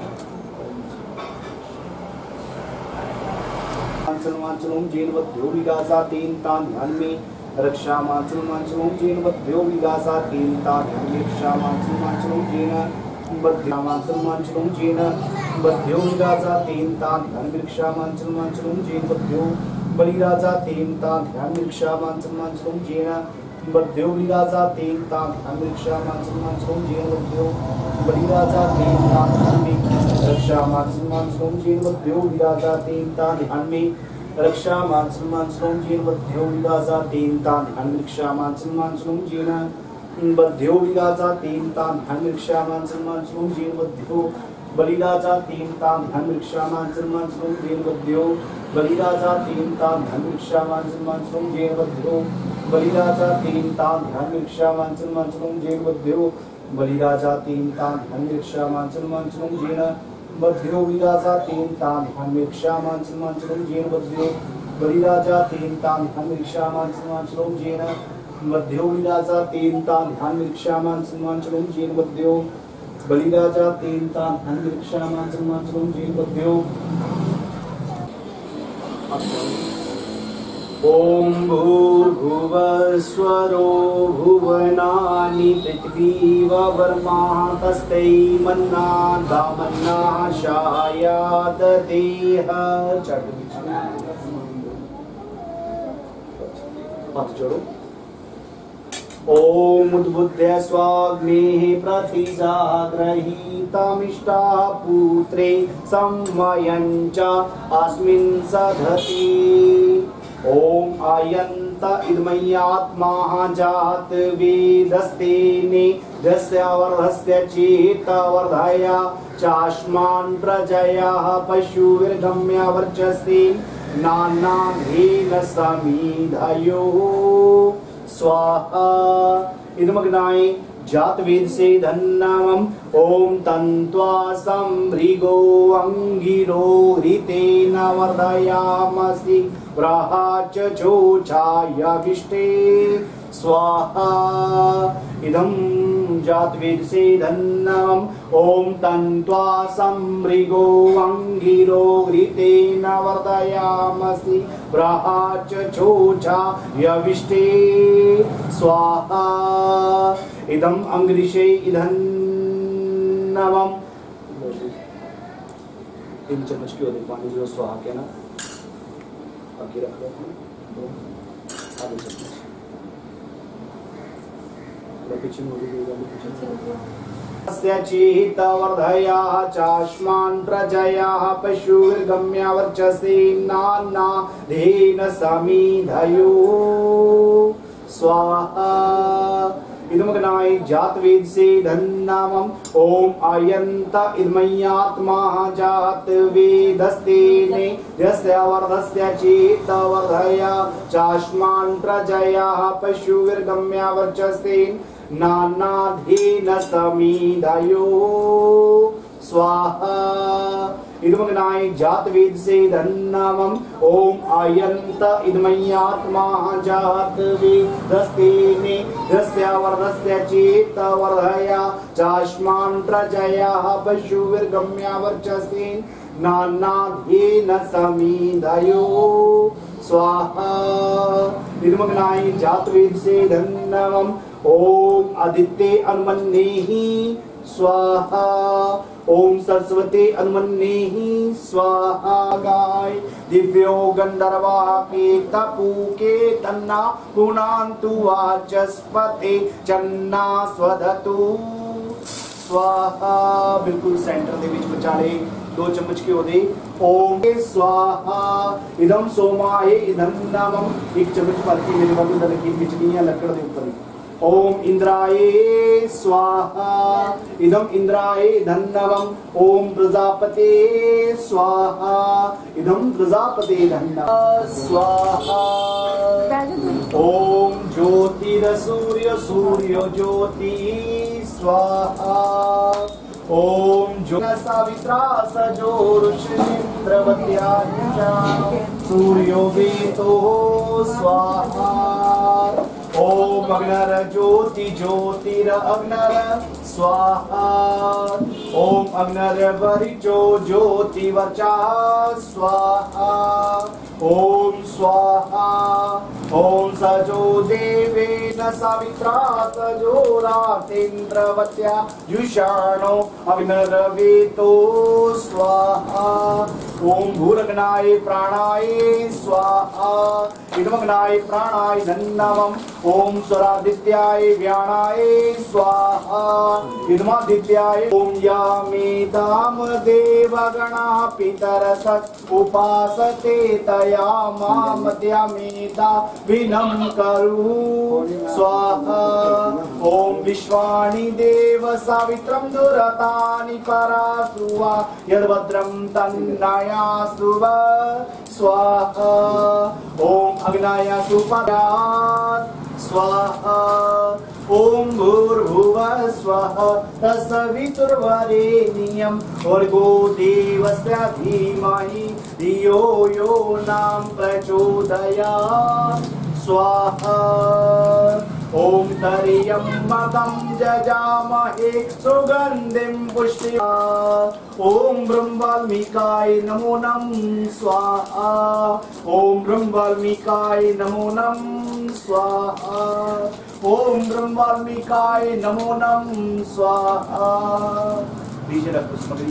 मांचलों जेन वध्यो विगासा तीन तान ध्यान में रक्षा मांचलों जेन वध्यो विगासा तीन तान ध्यान में रक्षा मांचलों जेन वध्यो जेन वध्यो विगासा तीन तान ध्यान में रक्षा मांचलों जेन वध्यो बलि राजा तीन तान ध्यान में रक्षा मांचलों जेन बद्यो विराजा तेन तान अमृक्षा मानसमान सोम जेन बद्यो बलिराजा तेन तान हन्मे रक्षा मानसमान सोम जेन बद्यो विराजा तेन तान हन्मे रक्षा मानसमान सोम जेन बद्यो विराजा तेन तान अमृक्षा मानसमान सोम जेन बद्यो विराजा तेन तान अमृक्षा मानसमान सोम जेन बद्यो बलिराजा तेन तान अमृक्षा मानसमान सोम जेन बद्यो बलिराजा तेन तान अमृक्षा मानसमान सोम जेन बद्यो बलिराजा तेन तान अमृक्षा मानसमान सोम जेन बद्यो बलिराजा तेन तान अमृक्षा मानसमान सोम जेन बद्यो विराजा तेन तान अमृक्षा मानसमान सोम जेन बद्यो बलिराजा तेन तान अमृक्षा मानसमान सोम जेन बद्यो विराजा तेन तान अमृक्षा मानसमान सोम जेन बद्यो बलिराजा तेन तान अमृक्षा मानसमान सोम जेन बद्यो ओम भूर्भुवस्वरो भुवनानि पृथ्वीववर्मा तस्मै मन्ना दामन्ना शायात देह हाथ जोड़ो। ओम उद्बुद्ध्य स्वाग्नेः प्रतिजाग्रहीतमिष्टा पुत्रे सम्मयञ्च अस्मिन् सधति। ओम आयन्त इदमय्यात्मा जात वेदस्तेने दस्यवर्धस्य चेतवर्धया चास्मान् प्रजयाः पशुविर्गम्य वर्चस्ते नानाघ्रेन समीधयोः स्वाहा। इदमग्नाय जातवेद से धन्नामं ओम तन्त्वा संभृगो अंगिरो ऋतेन वर्धयामसि व्रहाच चोचायविष्टे स्वाहा। इदं जातवेद से धन्नामं ओम तन्त्वा संभृगो अंगिरो ऋतेन वर्धयामसि व्रहाच चोचायविष्टे स्वाहा। इदम अंगदिशे इधन्नवम 3 चम्मच की ओर पानी जो स्वाहा के ना बाकी रख दो 2 चम्मच पीछे चेतवर्धया चास्मान् प्रजयाः पशुर्गम्य वर्चसे नानाधेन समीधयो स्वाहा। इदमग्नाय जातवेद से धन्नामं ओम आयन्त इदमय्यात्मा जात वेदस्तेने यस्यवर्धस्य चेतवर्धया चास्मान् प्रजयाः पशुविर्गम्य वर्चस्ते नानाधेन समीधयो स्वाहा। इदमग्नाय जातवेद से धन्नामं ओम आयन्त इदमय्यात्मा जात वेदस्तेने यस्यवर्धस्य चेतवर्धया चास्मान् प्रजयाः पशुविर्गम्य वर्चस्ते नानाधेन समीधयो स्वाहा। इदमग्नाय जातवेद से धन्नामं ओम आदित्ये अनुमन्येहि स्वाहा। ओम सरस्वती अनुमन्येः स्वाहा। गाय दिव्यो गंधर्वा के तपु के तन्ना पुनान्तु वाचस्पते चन्ना स्वधतु स्वाहा। बिल्कुल सेंटर दे विच बचाले 2 चम्मच की ओदे ओम स्वाहा। इदम सोमाय इदम नामम 1 चम्मच पालकी मेरे वाली लड़की बिचनी है लकड़ दे ऊपर। ओम इंद्राय स्वाहा। इदम इंद्राय धन्नवम ओम प्रजापते स्वाहा। इदम प्रजापते धन्नवम स्वाहा। ओम ज्योतिरसूर्य सूर्य ज्योति स्वाहा। ओम सावित्रा सजोरुषिन्द्रवत्या सूर्यो वेतो स्वाहा। ओम अग्नर ज्योति ज्योतिर अग्नर स्वाहा। ओम अग्नर वरिचो ज्योति वर्चा स्वाहा। ओम स्वाहा। ओम सजो देवेन सवित्रा सजो रातेन्द्रवत्या जुषाणो अविनरवेतो स्वाहा। ओम भूरगनाय प्राणाय स्वाहा। इदमग्नाय प्राणाय नमः। ओम स्वरादित्याय व्याणाय स्वाहा। इदमादित्याय। ओम यामेताम देवगणा पितरसत् उपासते तया मामद्यामेता विनं करु स्वाहा। ओम विश्वाणि देव सावित्रं दुरतानि परासुवा यद्भद्रं तन्नयासुव स्वाहा। ओम अग्नायासु परात् स्वाहा। ओम भूर्भुवः स्वः तत्सवितुर्वरेण्यं भर्गो देवस्य धीमहि धियो यो नाम प्रचोदयात् स्वाहा। ओम त्र्यम्बकं जजामहे सुगन्धिं पुष्टिवर्धनम्। ओम ब्रह्मवाल्मीकाय नमो नमः स्वाहा। ओम ब्रह्मवाल्मीकाय नमो नमः स्वाहा। ओम ब्रह्मवाल्मीकाय नमो नमः स्वाहा। नीचे रख दो सामग्री,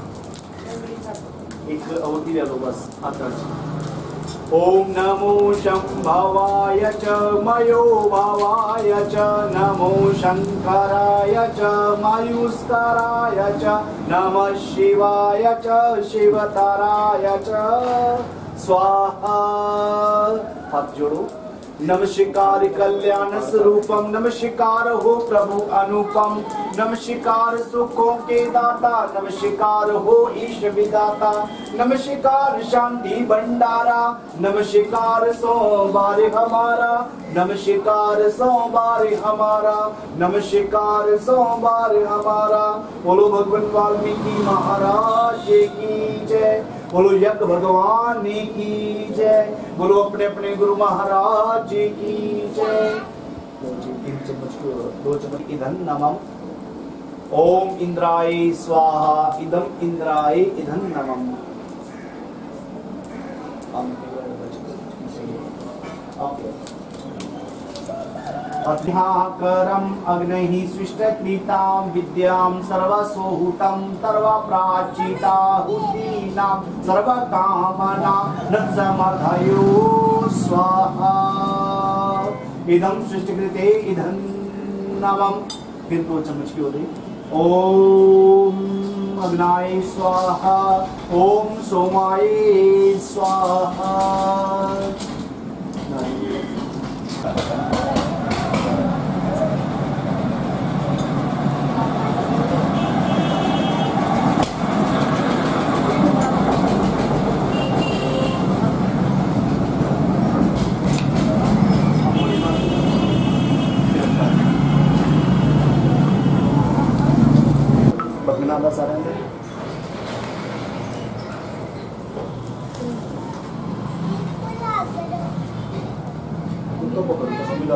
एक अवधि ले लो बस हाथ। ओम नमो शंभवाय च मयो भवाय च नमो शंकराय च मयुस्कराय च नमः शिवाय च शिवतराय च स्वाहा। हाथ जोड़ो। नमस्कार कल्याण स्वरूपम, नमस्कार हो प्रभु अनुपम, नमस्कार सुखों के दाता, नमस्कार हो ईश विदाता, नमस्कार शांति भंडारा, नमस्कार सोमवार हमारा, नमस्कार सोमवार हमारा, नमस्कार सोमवार हमारा। बोलो भगवान वाल्मीकि महाराज की जय। बोलो यज्ञ भगवान की जय। बोलो अपने अपने गुरु महाराज की जय। 2 चम्मच इधन नमः। ओम इंद्राय स्वाहा। इदम इंद्राय इधन नमः। अध्याकरम अग्निः स्विष्टकृतां विद्यां सर्वसोहुतं सर्वप्राचिताहुतीनां सर्वकामनां नत्समधयो स्वाहा। इदं सृष्टिकृते इदं नमः। फिर 2 चम्मच की हो रही। ओम अग्नाय स्वाहा। ओम सोमाय स्वाहा। बदनादा सारा तो पकड़ तो मिला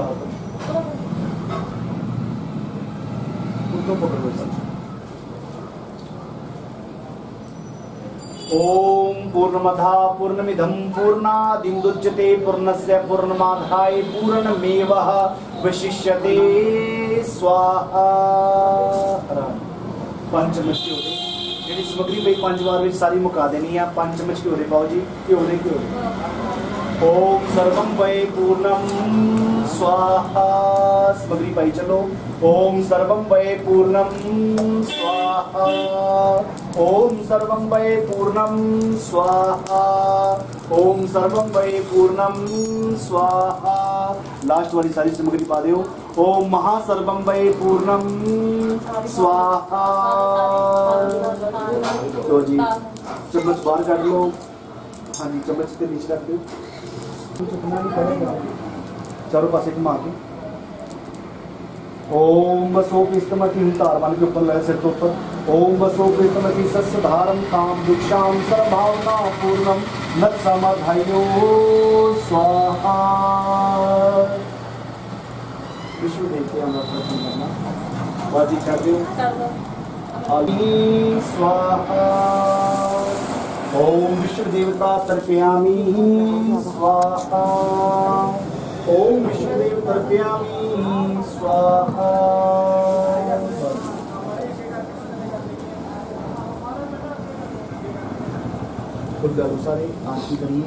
तो पकड़। ओम पूर्णमदा पूर्णमिदं पूर्णादिमुच्यते पूर्णस्य पूर्णमादाय पूर्णमेवावशिष्यते स्वाहा। पंचमच की हो रही जी सामग्री भाई 5 बार में सारी मुका देनी है। पंचमच की हो रही बाबू जी की हो रही। ओम सर्वं वै पूर्णम स्वाहा। सामग्री पाई चलो। ओम सर्वं वै पूर्णम स्वाहा। ओम सर्वं वै पूर्णम स्वाहा। ओम सर्वं वै पूर्णम स्वाहा। लास्ट वाली सारी सामग्री पा दो। ओम महासर्वं वै पूर्णम स्वाहा। तो जी चम्मच बाहर काट लो। हाँ जी चम्मच के नीचे रख दो। चारों पासे घुमा के। ओम बसो पिस्तमति तार मान के ऊपर लय सिर के ऊपर। ओम बसो पिस्तमति सस्य धारम काम दीक्षाम सर्वभावना पूर्णम नत समाधायो स्वाहा। विश्व देखे हम प्रश्न करना बाजी कर दो। स्वाहा। ओम विष्णु देवता तर्पयामि स्वाहा। ओम विष्णु देव तर्पयामि स्वाहा। खुद सारे आरती करिए।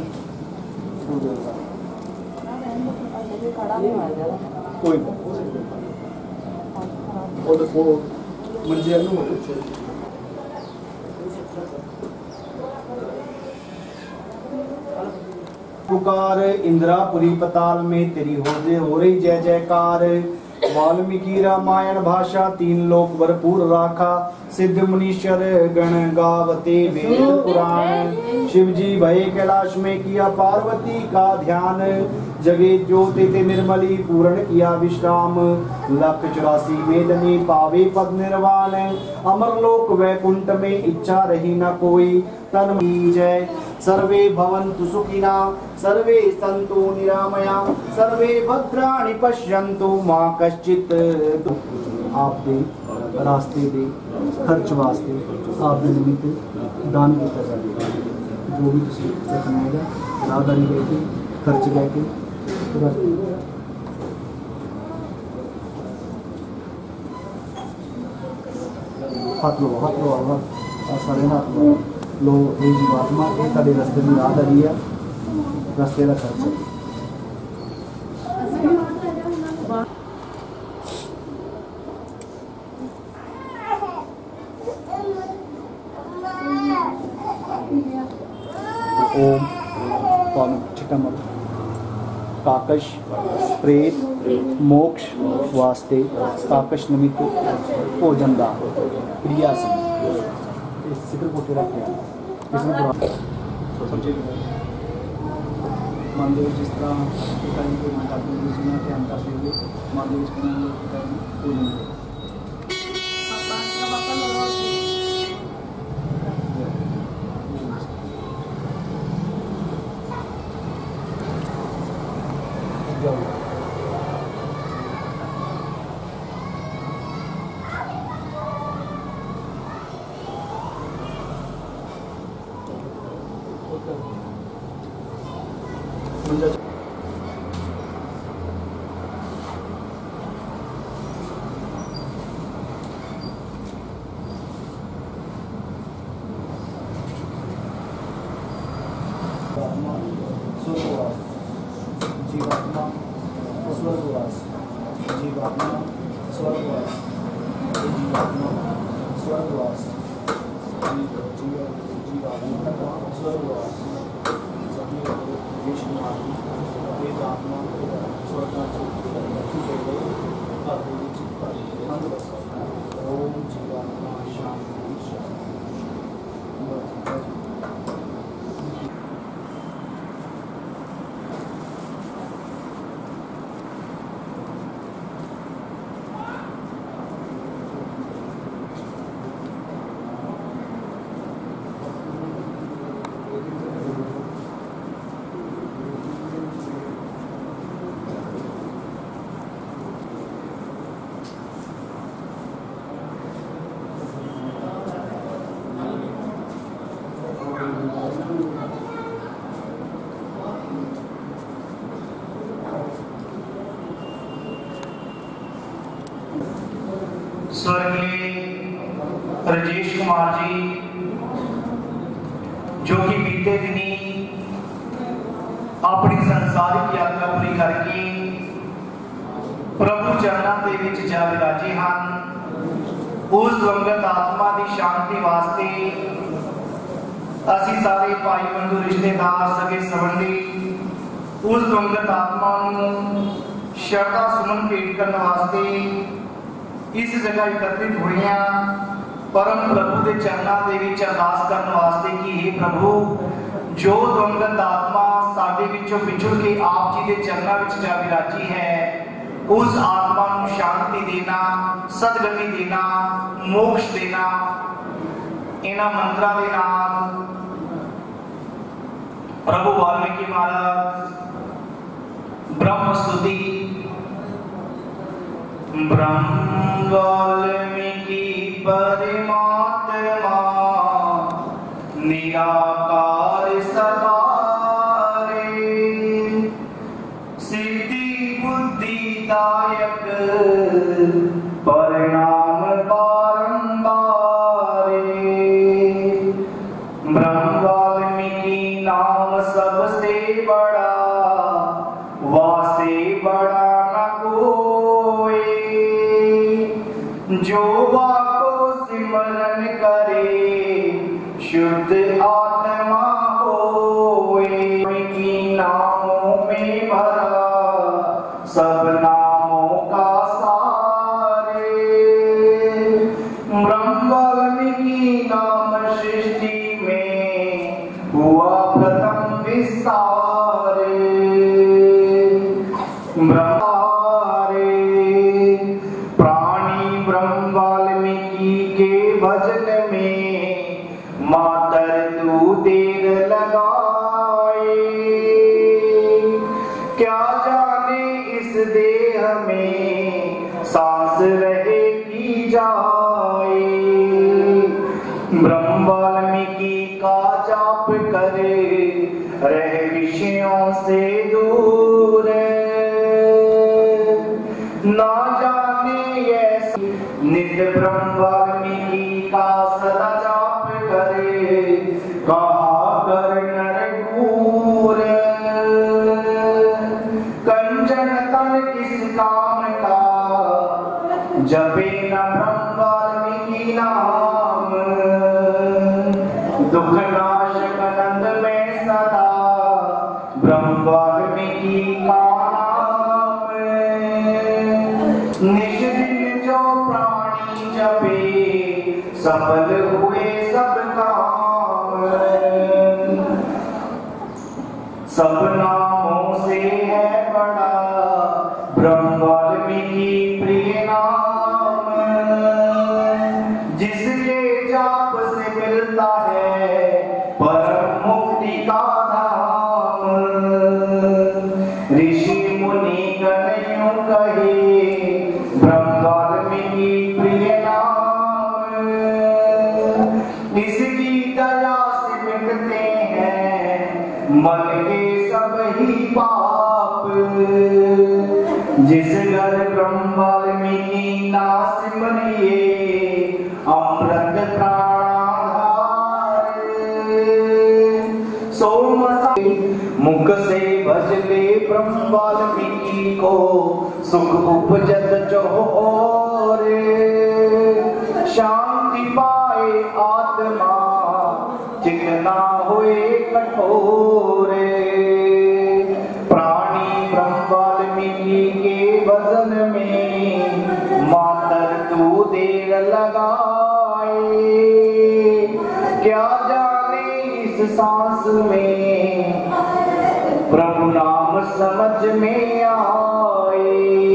कोई मंजिल पुकार इंद्रापुरी पताल में तेरी हो रही जय जयकार। वाल्मीकि रामायण भाषा 3 लोक भरपूर राखा। सिद्ध मुनीश्वर गण गावते वेद पुराण। शिव जी भये कैलाश में किया पार्वती का ध्यान। जगे ज्योति ते निर्मली पूर्ण किया विश्राम। 184 मेदनी पावे पद निर्वाण। अमरलोक वैकुंठ में इच्छा रही न कोई। तन जय सर्वे भवन्तु सुखिना सर्वे सन्तु निरामया सर्वे भद्राणि पश्यन्तु मा कश्चित्। आप दे रास्ते दे खर्च वास्ते आप दे निमित्त दान किया जाए। जो भी तुम रखना है राहदारी लेके खर्च लेके हाथ लो सारे हाथ लो हे जीवात्मा ये तेरे रस्ते में राहदारी है रस्ते का खर्च। ओम चिटम काकश प्रेत मोक्ष वास्ते काकश निमित्त भोजन दा क्रिया से इस सिकर को तेरा किया मंदिर जिस तरह पिताजी को माता पिता सुना के अंतर से मंदिर के पिताजी पूजन जीवात्मा स्वर्गवास जीवात्मा स्वर्गवास जीवात्मा स्वर्गवास जीवात्मा स्वर्गवास वेदात्मा ओम जीवात्मा शांति स्वर्गीय राजेश कुमार जी जो कि बीते दिनी अपनी संसारिक यात्रा पूरी करके प्रभु चरणों के विच जा विराजे हैं। उस दिवंगत आत्मा की शांति वास्ते असी सारे भाई बंधु रिश्तेदार सगे संबंधी उस दिवंगत आत्मा श्रद्धा सुमन भेंट करने वास्ते इस जगह एकत्रित हुए हैं। परम प्रभु के चरणों के विच अरदास करने वास्ते कि हे प्रभु जो दिवंगत आत्मा साडे विचों विछुड़ के आप जी के चरणों विच जा विराजी है उस आत्मा को शांति देना सदगति देना मोक्ष देना इन्हां मंत्रा दे नाल प्रभु वाल्मीकि महाराज ब्रह्म स्तुति ब्रह्म वाल्मीकि परमात्मा निराकार हुआ को सिमरन करे शुद्ध आत्मा होए की नामों में भरा सब नामों का सारे ब्रह्म वाल्मीकि नाम सृष्टि में हुआ प्रथम विस्तारे प्राणी ब्रह्म वाल्मीकि के भजन में मातर तू देर लगाए क्या जाने इस देह में सांस रहे की जाए ब्रह्म वाल्मीकि का जाप करे रहे विषयों से दूर ना जाने ये नित्य ब्रह्म वाल्मीकि का सदा जाप करे कहा कर नर घूर कंचन तन किस काम का जपे न ब्रह्म वाल्मीकि नाम दुख नाशक आनंद में सदा ब्रह्म वाल्मीकि का नाम निज दिन जो प्राणी जपे सफल हुए सब काम सब नामों से है बड़ा ब्रह्म वाल्मीकि प्रिय नाम जिसके जाप से मिलता है परम मुक्ति का धाम ऋषि मुनि गण यूं कहे ब्रह्म वाल्मीकि प्रिय नाम इसकी दया से मिटते हैं मन के सब ही पाप जिस घर ब्रह्म वाल्मीकि ना सिमरिए अमृत प्राणाधार सोम मुख से भज ले ब्रह्म वाल्मीकि को सुख उपजत जो और शांति पाए आत्मा चिकना हुए कठोर प्राणी ब्रह्म वाल्मीकि के भजन में मातर तू देर लगाए क्या जाने इस सांस में प्रभु नाम समझ में आए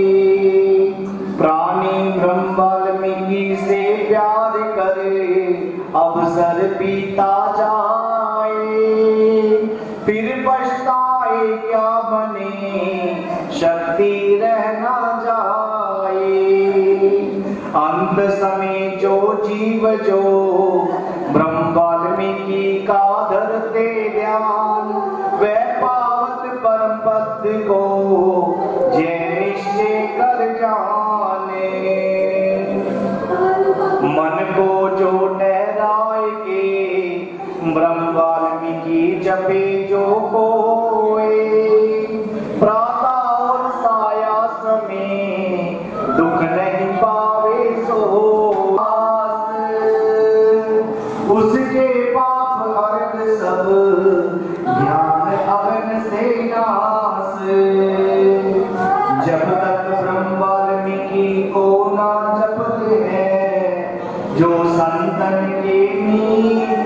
प्राणी ब्रह्म वाल्मीकि से प्यार करे अवसर बीता जाए फिर पछताए क्या बने शक्ति रह ना जाए अंत समय जो जीव जो ब्रह्म वाल्मीकि का धरते ध्यान वह पावत परम पद को जय निश्चय कर जाने मन को जो ठहराए के ब्रह्म वाल्मीकि जपे जो कोए प्रातः और साया समय दुख नहीं पावे सो उसके पाप हरण सब ज्ञान अगन से नाश जब तक ब्रह्म वाल्मीकि को ना जपते हैं जो संतन के नीत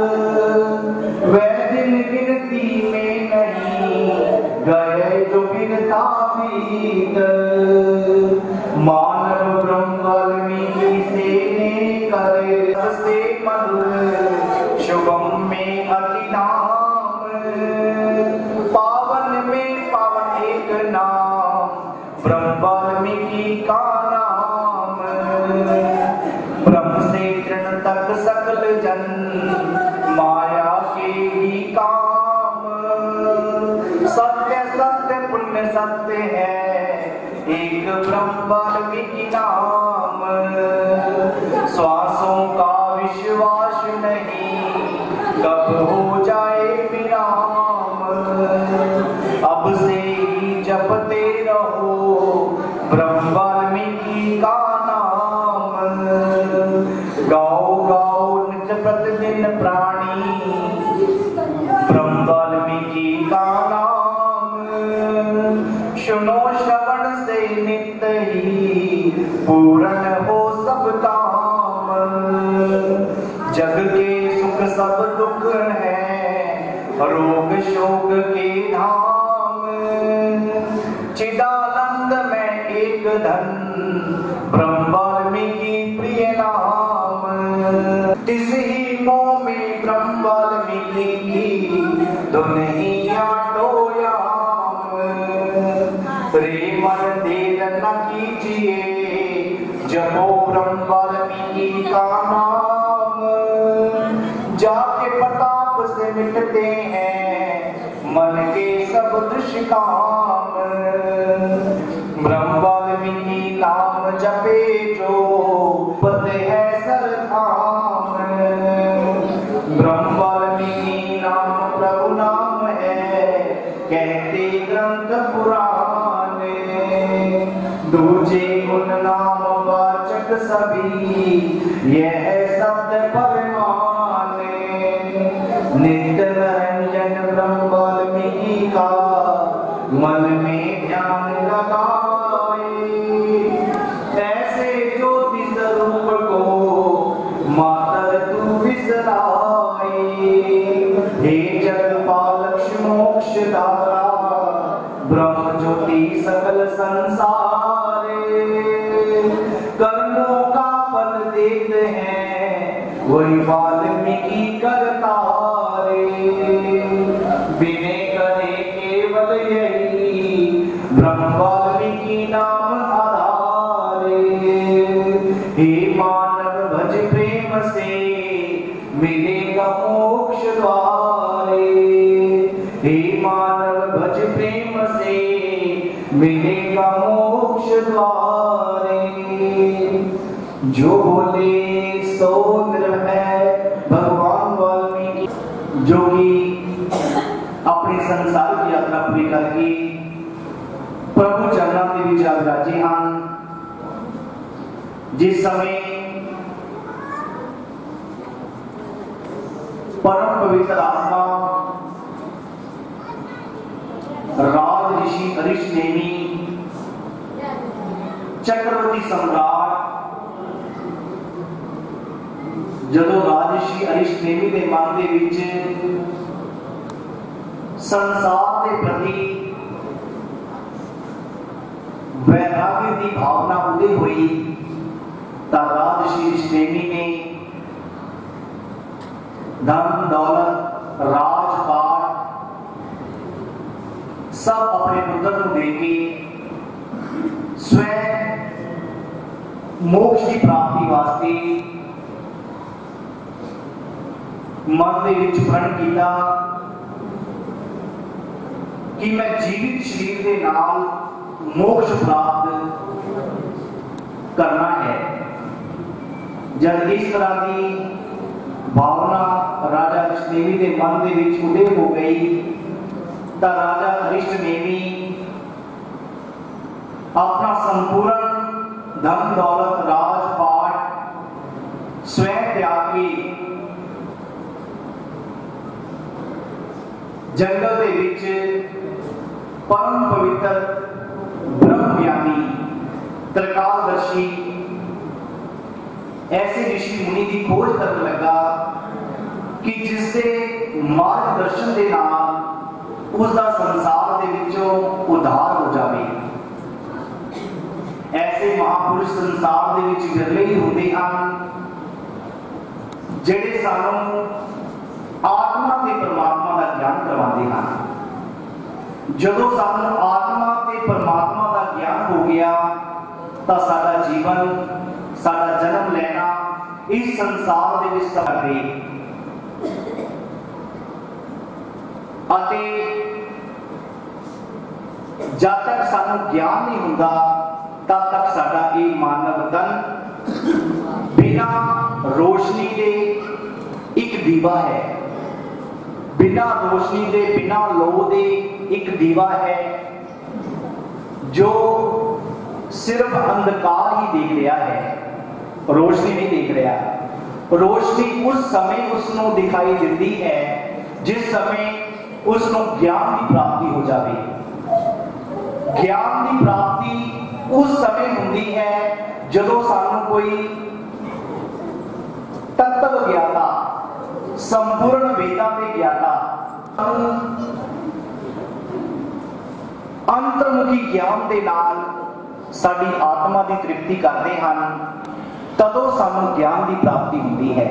वह दिन गिनती में नहीं गए जो गिनता बीत मानव ब्रह्म वाल्मीकि से ने करे से मधुर शुभम में अति नाम पावन में पावन एक नाम ब्रह्म वाल्मीकि का नाम ब्रह्म से तृण तक सकल जन माया के ही काम सत्य सत्य पुण्य सत्य है एक ब्रह्म वाल्मीकि नाम श्वासों का विश्वास नहीं कब हो जाए विराम अब से ही जपते रहो ब्रह्म वाल्मीकि का नाम प्रतिदिन प्राणी ब्रह्म वाल्मीकि का नाम सुनो श्रवण से नित्य ही पूर्ण हो सब काम। जग के सुख सब दुख है रोग शोक के धाम। चिदानंद में एक धन ब्रह्म वाल्मीकि प्रिय नाम। तिस ही मोह में ब्रह्म वाल्मीकि की दुनिया टोयाम। रे मन देर न कीजिए जपो ब्रह्म वाल्मीकि का नाम। जाके प्रताप से मिटते हैं मन के सब दुष्काम। ब्रह्म वाल्मीकि नाम जपे जो पद है सरधाम। ब्रह्म वाल्मीकि नाम प्रभु नाम है कहते ग्रंथ पुराने। दूजे गुण नाम वाचक सभी यह सत्य परमाने। नित्य निरंजन ब्रह्म वाल्मीकि का मन में ध्यान लगाए। ऐसे ज्योति स्वरूप को मातर तू विसराए। हे जगपालक मोक्ष दाता ब्रह्म ज्योति सकल संसारे। कर्मों का फल देते हैं वही वाल्मीकि करतारे। विनय करे केवल यही ब्रह्म वाल्मीकि नाम आधारे। हे मानव भज प्रेम से मिलेगा मोक्ष द्वारे। हे मानव भज प्रेम से मिलेगा मोक्ष द्वारे। जो बोले सो निर्भय भगवान वाल्मीकि जो कि अपनी संसार की यात्रा पूरी करके प्रभु चरणों के विच विराजे हैं। जिस समय परम पवित्र आत्मा राज ऋषि अरिष्ट नेमी चक्रवर्ती सम्राट जदों राजर्षि अरिष्ट नेमी के मन के विच संसार के प्रति वैराग्य की भावना उदय हुई तो राजर्षि अरिष्ट नेमी ने धन दौलत राजपाट सब अपने पुत्र को देके स्वयं मोक्ष की प्राप्ति वास्ते मन के विच प्रण किया कि मैं जीवित शरीर के नाल मोक्ष प्राप्त करना है। जब इस तरह की भावना राजा अरिष्ट नेमी के मन के विच उदय हो गई तो राजा अरिष्ट नेमी अपना संपूर्ण धन दौलत राजपाट स्वयं त्याग के जंगल के विच परम पवित्र ब्रह्मज्ञानी त्रिकालदर्शी ऐसे ऋषि मुनि की खोज करने लगा कि जिससे मार्गदर्शन के नाल उसका संसार के विचों उद्धार हो जाए। ऐसे महापुरुष संसार के विच विरले ही होते हैं जिहड़े सानू आत्मा ते परमात्मा का ज्ञान करवाते हैं। जदों सानू आत्मा ते परमात्मा का ज्ञान हो गया तो साडा जीवन साडा जन्म लेना इस संसार दे विच सफल अते जब तक सानू ज्ञान नहीं हुंदा तब तक साडा ये मानव तन बिना रोशनी दे एक दीवा है। बिना रोशनी दे बिना लो दे एक दीवा है जो सिर्फ अंधकार ही देख रहा है, रोशनी नहीं देख रहा। रोशनी उस समय उसनों दिखाई दिंदी है जिस समय उसनों ज्ञान की प्राप्ति हो जाए। ज्ञान की प्राप्ति उस समय होती है जदों सानू कोई तत्व ज्ञाता, संपूर्ण वेदां के ज्ञाता, अंतर्मुखी ज्ञान के नाल साडी आत्मा की तृप्ति करते हैं, तदों सानू ज्ञान की प्राप्ति होती है।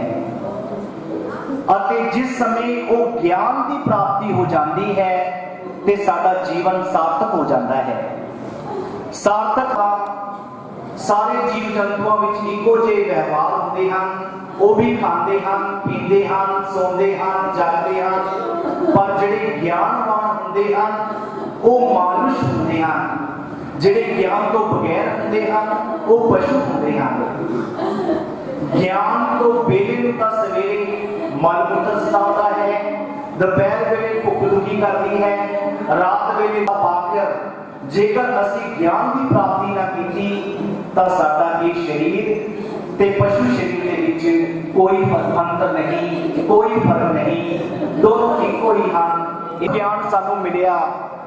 अते जिस समय वो ज्ञान की प्राप्ति हो जाती है ते साडा जीवन सार्थक हो जाता है। सार्थक सारे जीव जंतुओं में इको जे व्यवहार होते हैं, वो भी खाते हैं, पीते हैं, सोते हैं, जागते हैं, पर जिहड़े ज्ञानवान होते हैं वो मानुष होते हैं, जिहड़े ज्ञान तो बगैर होते हैं वो पशु होते हैं। ज्ञान तो वेले तो सवेरे मलमूत्र सताता है, दोपहर वेले भुख दुखी करती है, रात वेले पाकर जेकर असी ज्ञान की प्राप्ति ना की तो साडा ये शरीर ते पशु शरीर के बीच कोई अंतर नहीं, कोई फर्क नहीं, दोनों इको ही हैं। ज्ञान सानू मिलिया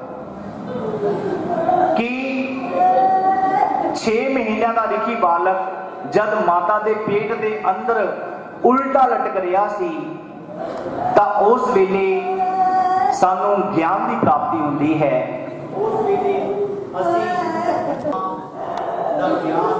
कि 6 महीनों का लिखी बालक जब माता के पेट के अंदर उल्टा लटक रहा सी तां उस वेले सानू ज्ञान की प्राप्ति होती है। उस वेले असी दा ज्ञान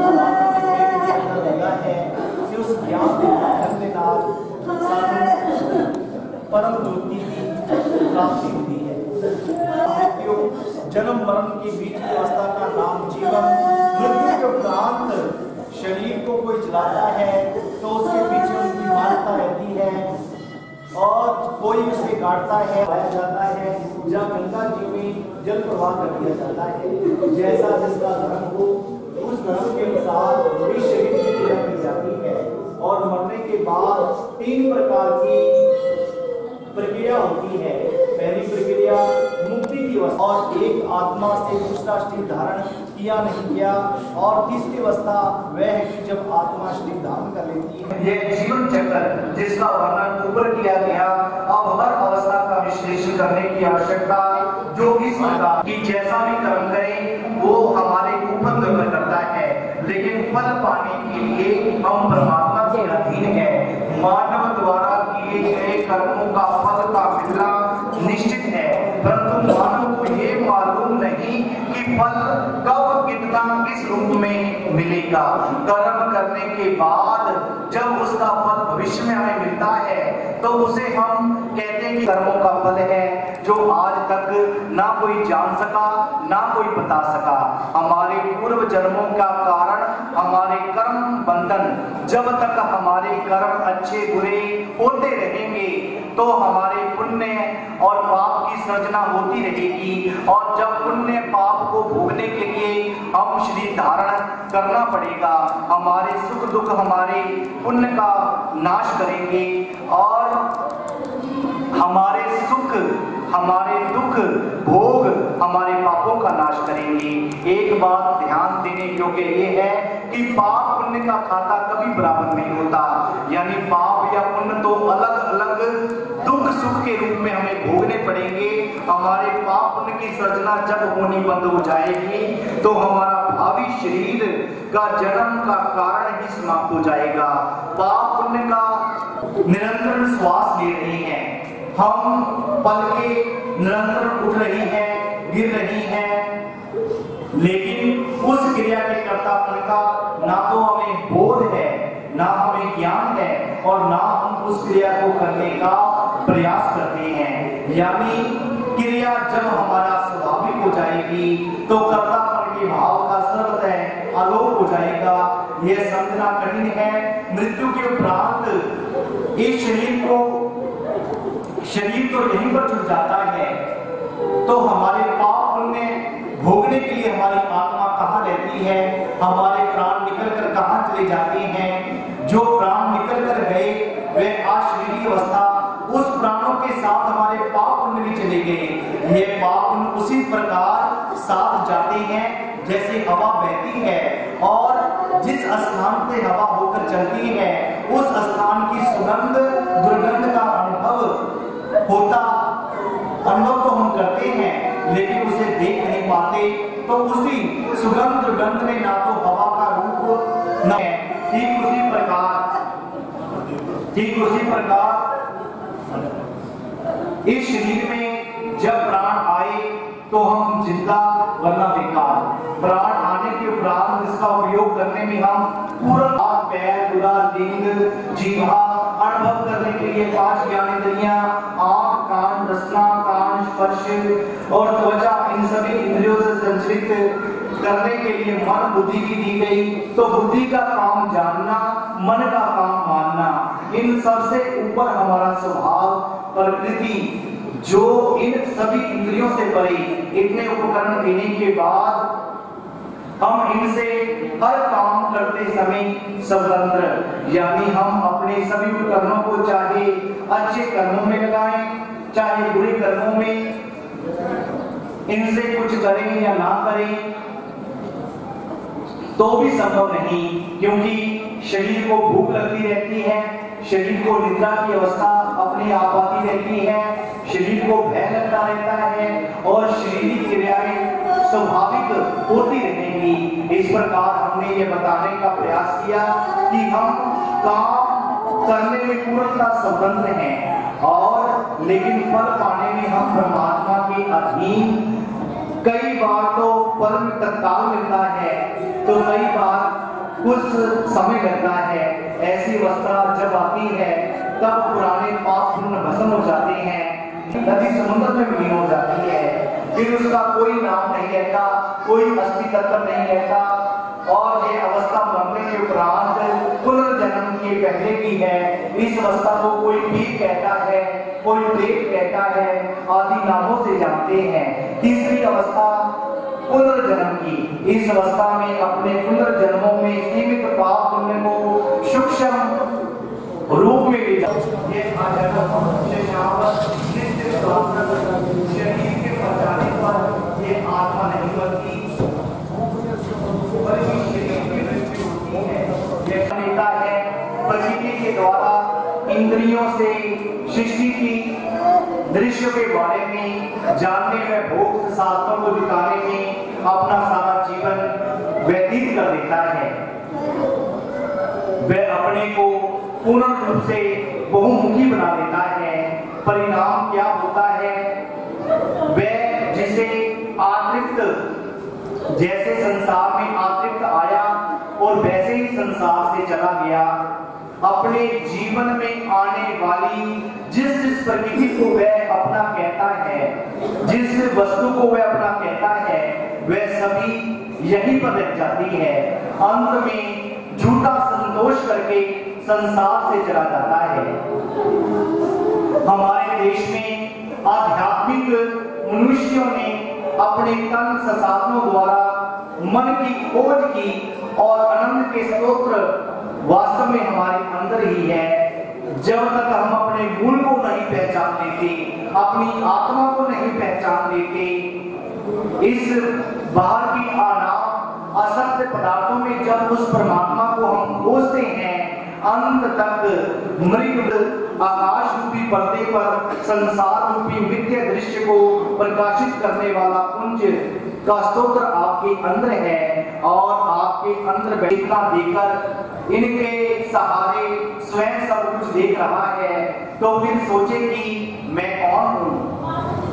होता है कि उस ज्ञान के माध्यम के नाल सानू परम ज्योति की प्राप्ति होती है। मृत्यु जन्म मरण के बीच की अवस्था का नाम जीवन। मृत्यु के उपरांत शरीर को कोई जलाता है तो उसके पीछे उनकी मानता रहती है और कोई उसे गाड़ता है, पाया जाता है, या गंगा जी में जल प्रवाह कर दिया जाता है। जैसा जिसका धर्म हो उस धर्म के अनुसार इस शरीर की क्रिया की जाती है और मरने के बाद 3 प्रकार की प्रक्रिया होती है। पहली प्रक्रिया मुक्ति की अवस्था और एक आत्मा से दूसरा शरीर धारण किया नहीं किया, और तीसरी अवस्था वह है कि जब आत्मा शरीर धारण कर लेती है। यह जीवन चक्र जिसका वर्णन ऊपर किया गया, अब हर अवस्था का विश्लेषण करने की आवश्यकता जो इस प्रकार कि जैसा भी कर्म करें वो हमारे ऊपर निर्भर करता है, लेकिन फल पाने के लिए हम परमात्मा के अधीन है। मानव द्वारा किए गए कर्मों का फल का मिलना निश्चित है, परंतु मानव को ये मालूम नहीं कि फल कब कितना किस रूप में मिलेगा। कर्म करने के बाद जब उसका फल भविष्य में हमें मिलता है तो उसे हम कहते हैं कि कर्मों का फल है जो आज तक ना कोई जान सका ना कोई बता सका। हमारे पूर्व जन्मों का कारण हमारे कर्म बंधन। जब तक हमारे कर्म अच्छे बुरे होते रहेंगे तो हमारे पुण्य और पाप की सर्जना होती रहेगी, और जब पुण्य पाप को भोगने के लिए हम शरीर धारण करना पड़ेगा, हमारे सुख दुख हमारे पुण्य का नाश करेंगे और हमारे सुख हमारे दुख भोग हमारे पापों का नाश करेंगे। एक बात ध्यान देने योग्य ये है कि पाप पुण्य का खाता कभी बराबर नहीं होता, यानी पाप या पुण्य तो अलग अलग दुख सुख के रूप में हमें भोगने पड़ेंगे। हमारे पाप पुण्य की सर्जना जब होनी बंद हो जाएगी तो हमारा भावी शरीर का जन्म का कारण ही समाप्त हो जाएगा। पाप पुण्य का निरंतर श्वास ले रहे हैं, हम पलके निरंतर उठ रही है, गिर रही है, लेकिन उस क्रिया के कर्तापन का ना तो हमें बोध है, ना हमें ज्ञान है, और ना हम उस क्रिया को करने का प्रयास करते हैं। यानी क्रिया जब हमारा स्वाभाविक हो जाएगी तो कर्तापन के भाव का सर्वतः आलोप हो जाएगा। यह समझना कठिन है। मृत्यु के उपरांत इस शरीर तो यहीं पर छूट जाता है, तो हमारे पाप पुण्य भोगने के लिए हमारी आत्मा कहाँ रहती है, हमारे प्राण निकल कर कहाँ चले जाते हैं। जो प्राण निकल कर गए वह अशरीरी अवस्था, उस प्राणों के साथ हमारे पाप पुण्य भी चले गए। ये पाप पुण्य उसी प्रकार साथ जाते हैं जैसे हवा बहती है, और जिस स्थान से हवा होकर चलती है उस सुगंध दुर्गंध का अनुभव तो हम करते हैं, लेकिन उसे देख नहीं पाते। तो उसी सुगंध दुर्गंध में ना तो हवा का रूप न है। ठीक उसी प्रकार इस शरीर में जब प्राण आए तो हम जिंदा वरना बेकार। प्राण आने के उपरांत इसका उपयोग करने में हम पूरा हाथ पैर उदर लिंग जीवा अनुभव करने के लिए 5 ज्ञानेंद्रियां आंख कान रसना कान स्पर्श और त्वचा, इन सभी इंद्रियों से संचरित करने के लिए मन बुद्धि की दी गई। तो बुद्धि का काम जानना, मन का काम मानना, इन सबसे ऊपर हमारा स्वभाव प्रकृति, जो इन सभी इंद्रियों से परे इतने उपकरण देने के बाद हम इनसे हर काम करते समय स्वतंत्र, यानी हम अपने सभी उपकरणों को चाहे अच्छे कर्मों में लगाएं चाहे बुरे कर्मों में, इनसे कुछ करें या ना करें तो भी संभव नहीं, क्योंकि शरीर को भूख लगती रहती है, शरीर को निद्रा की अवस्था अपने आप आती रहती है, शरीर को भय लगता रहता है और शारीरिक क्रियाएं स्वाभाविक होती रहेंगी। इस प्रकार हमने ये बताने का प्रयास किया कि हम काम करने में पूर्णतः स्वतंत्र हैं और लेकिन फल पाने में हम परमात्मा के अधीन। कई बार तो फल में तत्काल मिलता है तो कई बार कुछ समय लगता है। ऐसी अवस्था जब आती है तब पुराने पाप पुण्य भस्म हो जाते हैं, नदी समुद्र में विलीन हो जाती है, फिर उसका कोई नाम नहीं रहता, कोई अस्थि तत्व नहीं रहता और ये अवस्था मरने के उपरांत पुनर्जन्म के पहले की है। इस अवस्था को कोई पीर कहता है, कोई प्रेत कहता है, आदि नामों से जानते हैं। तीसरी अवस्था पुनर्जन्म की, इस अवस्था में अपने पुनर्जन्मों में सीमित पाप पुण्य को सूक्ष्म रूप में ले जाते शरीर के बचाने पर ये आत्मा नहीं बनती, बल्कि शरीर की मृत्यु होती है। यह नेता है प्रकृति के द्वारा इंद्रियों से सृष्टि की दृश्य के बारे में जानने में, भोग साधनों को दिखाने में अपना सारा जीवन व्यतीत कर देता है। वह अपने को पूर्ण रूप से बहुमुखी बना देता है। परिणाम क्या होता है? वह जिसे आतृप्त, जैसे संसार में आतृप्त आया और वैसे ही संसार से चला गया, अपने जीवन में आने वाली जिस प्रकृति को वह अपना कहता है, जिस वस्तु को वह अपना कहता है, वह सभी यहीं पर रह जाती है। अंत में झूठा संतोष करके संसार से चला जाता है। हमारे देश में आध्यात्मिक मनुष्यों ने अपने तन संसाधनों द्वारा मन की खोज की और आनंद के स्रोत वास्तव में हमारे अंदर ही है। जब तक हम अपने मूल को नहीं पहचान लेते, अपनी आत्मा को नहीं पहचान लेते, इस बाहर की अनाम असत्य पदार्थों में जब उस परमात्मा को हम खोजते हैं, अंत तक मृग आकाश रूपी पर्दे पर संसार रूपी मिथ्या दृश्य को प्रकाशित करने वाला पुंज का स्तोत्र आपके अंदर है और आपके अंदर इतना देकर इनके सहारे स्वयं सब कुछ देख रहा है, तो फिर सोचे कि मैं कौन हूं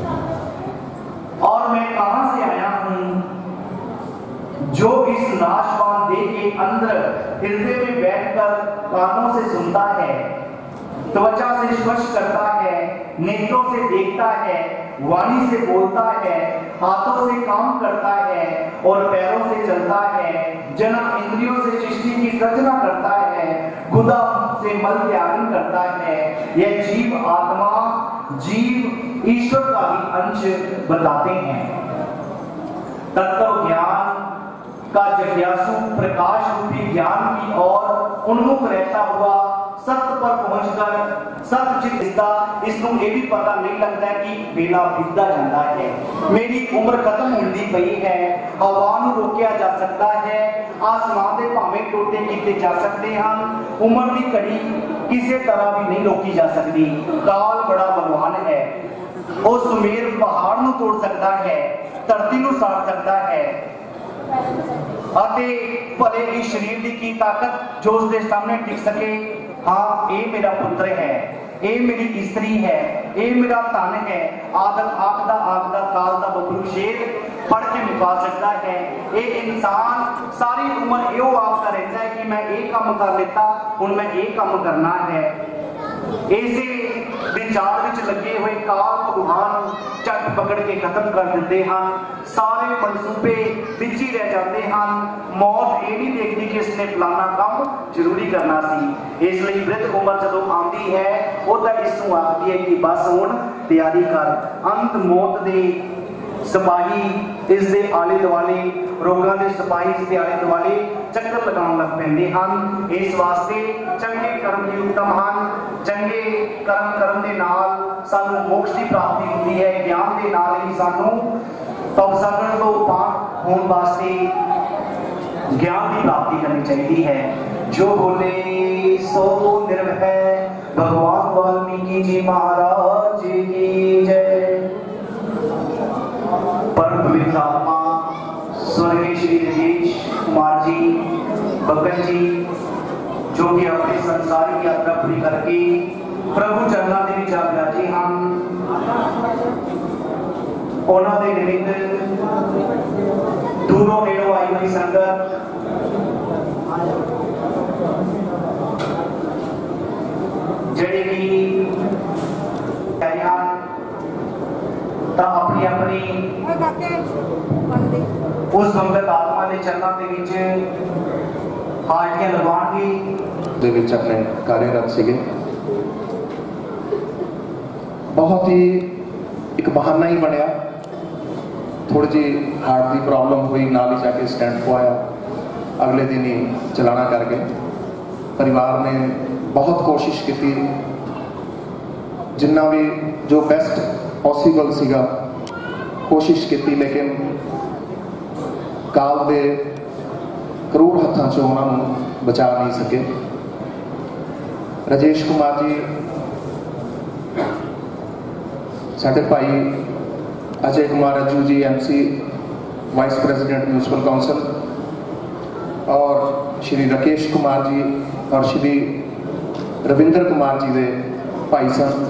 और मैं कहां से आया हूं। जो इस नाशवान देह के अंदर हृदय में बैठकर कानों से सुनता है, त्वचा से स्पर्श करता है, नेत्रों से देखता है, वाणी से बोलता है, हाथों से काम करता है और पैरों से चलता है, जन इंद्रियों से सृष्टि की रचना करता है, गुदा से मल त्यागन करता है, यह जीव आत्मा, जीव ईश्वर का ही अंश बताते हैं। तत्व ज्ञान का जिज्ञासु प्रकाश रूपी ज्ञान की ओर उन्मुख रहता हुआ सत्य पर पहुंचकर सत्य चित दिसदा इसनूं ये भी पता नहीं लगता कि बेला बीतदा जांदा है। मेरी उम्र खत्म होंदी पई है। हवा नूं रोकिया जा सकता है, आसमान दे भावें टोटे कीते जा सकते हैं, उम्र की घड़ी किसी तरह भी नहीं रोकी जा सकती। काल बड़ा बलवान है, वो सुमेर पहाड़ नूं तोड़ सकता है, धरती नूं साड़ सकता है। भले इस शरीर की की ताकत जो उसके सामने टिक सके। हाँ, ये मेरा पुत्र है, ये मेरी स्त्री है, ये मेरा धन है। आदम आखदा आखदा काल दा बबरू शेर पढ़ के मुका सकता है। ये इंसान सारी उम्र यो आपका रहता है कि मैं ये काम कर लेता, हुण मैं ये काम करना है। ऐसे विचार विच लगे हुए काल भगवान झट पकड़ के खत्म कर देते हैं। सारे मनसूबे विच ही रह जाते हैं। मौत ये नहीं देखती कि इसने फलाना काम जरूरी करना सी। इसलिए वृद्ध उम्र जदों आती है वो तो इसनूं आखदी है कि बस हुण तैयारी कर। अंत मौत दे सिपाही इस दे आले दुआले, रोगां दे सिपाही इस दे आले दुआले चक्कर लगाउण लग पैंदे हन। इस वास्ते चंगे कर्म ही उत्तम हन। चंगे कर्म करन दे नाल सानू मोक्ष की प्राप्ति होती है। ज्ञान दे नाल ही सानू भवसागर तो पार होने वास्ते ज्ञान की प्राप्ति करनी चाहिए है। जो बोले सो निर्भय, भगवान वाल्मीकि जी महाराज की जय। परम पवित्र आत्मा स्वर्गीय श्री राजेश कुमार जी बगन जी, जो कि अपनी संसारिक यात्रा पूरी करके प्रभु चरणों के विच विराजे हैं, उन्हों के निमित्त दूरों नेड़ों आई हुई संगत जेडे की अपनी अपनी उस संगत आत्मा के चरणों के विच हाजरियां लगवाएंगे। अपने कार्यरत सीगे। बहुत ही एक बहाना ही बनया। थोड़ी जी हार्ट की प्रॉब्लम हुई, नाल ही जाके स्टैंड पवाया, अगले दिन ही चलाना कर गए। परिवार ने बहुत कोशिश की, जिन्ना भी जो बेस्ट पॉसीबल सीगा कोशिश की, लेकिन काल दे करोड़ हत्थों चों उन्होंने बचा नहीं सके। राजेश कुमार जी साडे भाई Ajay Kumar Ajju ji MC vice president municipal council, और श्री राकेश कुमार जी और श्री रविंदर कुमार जी के भाई सन।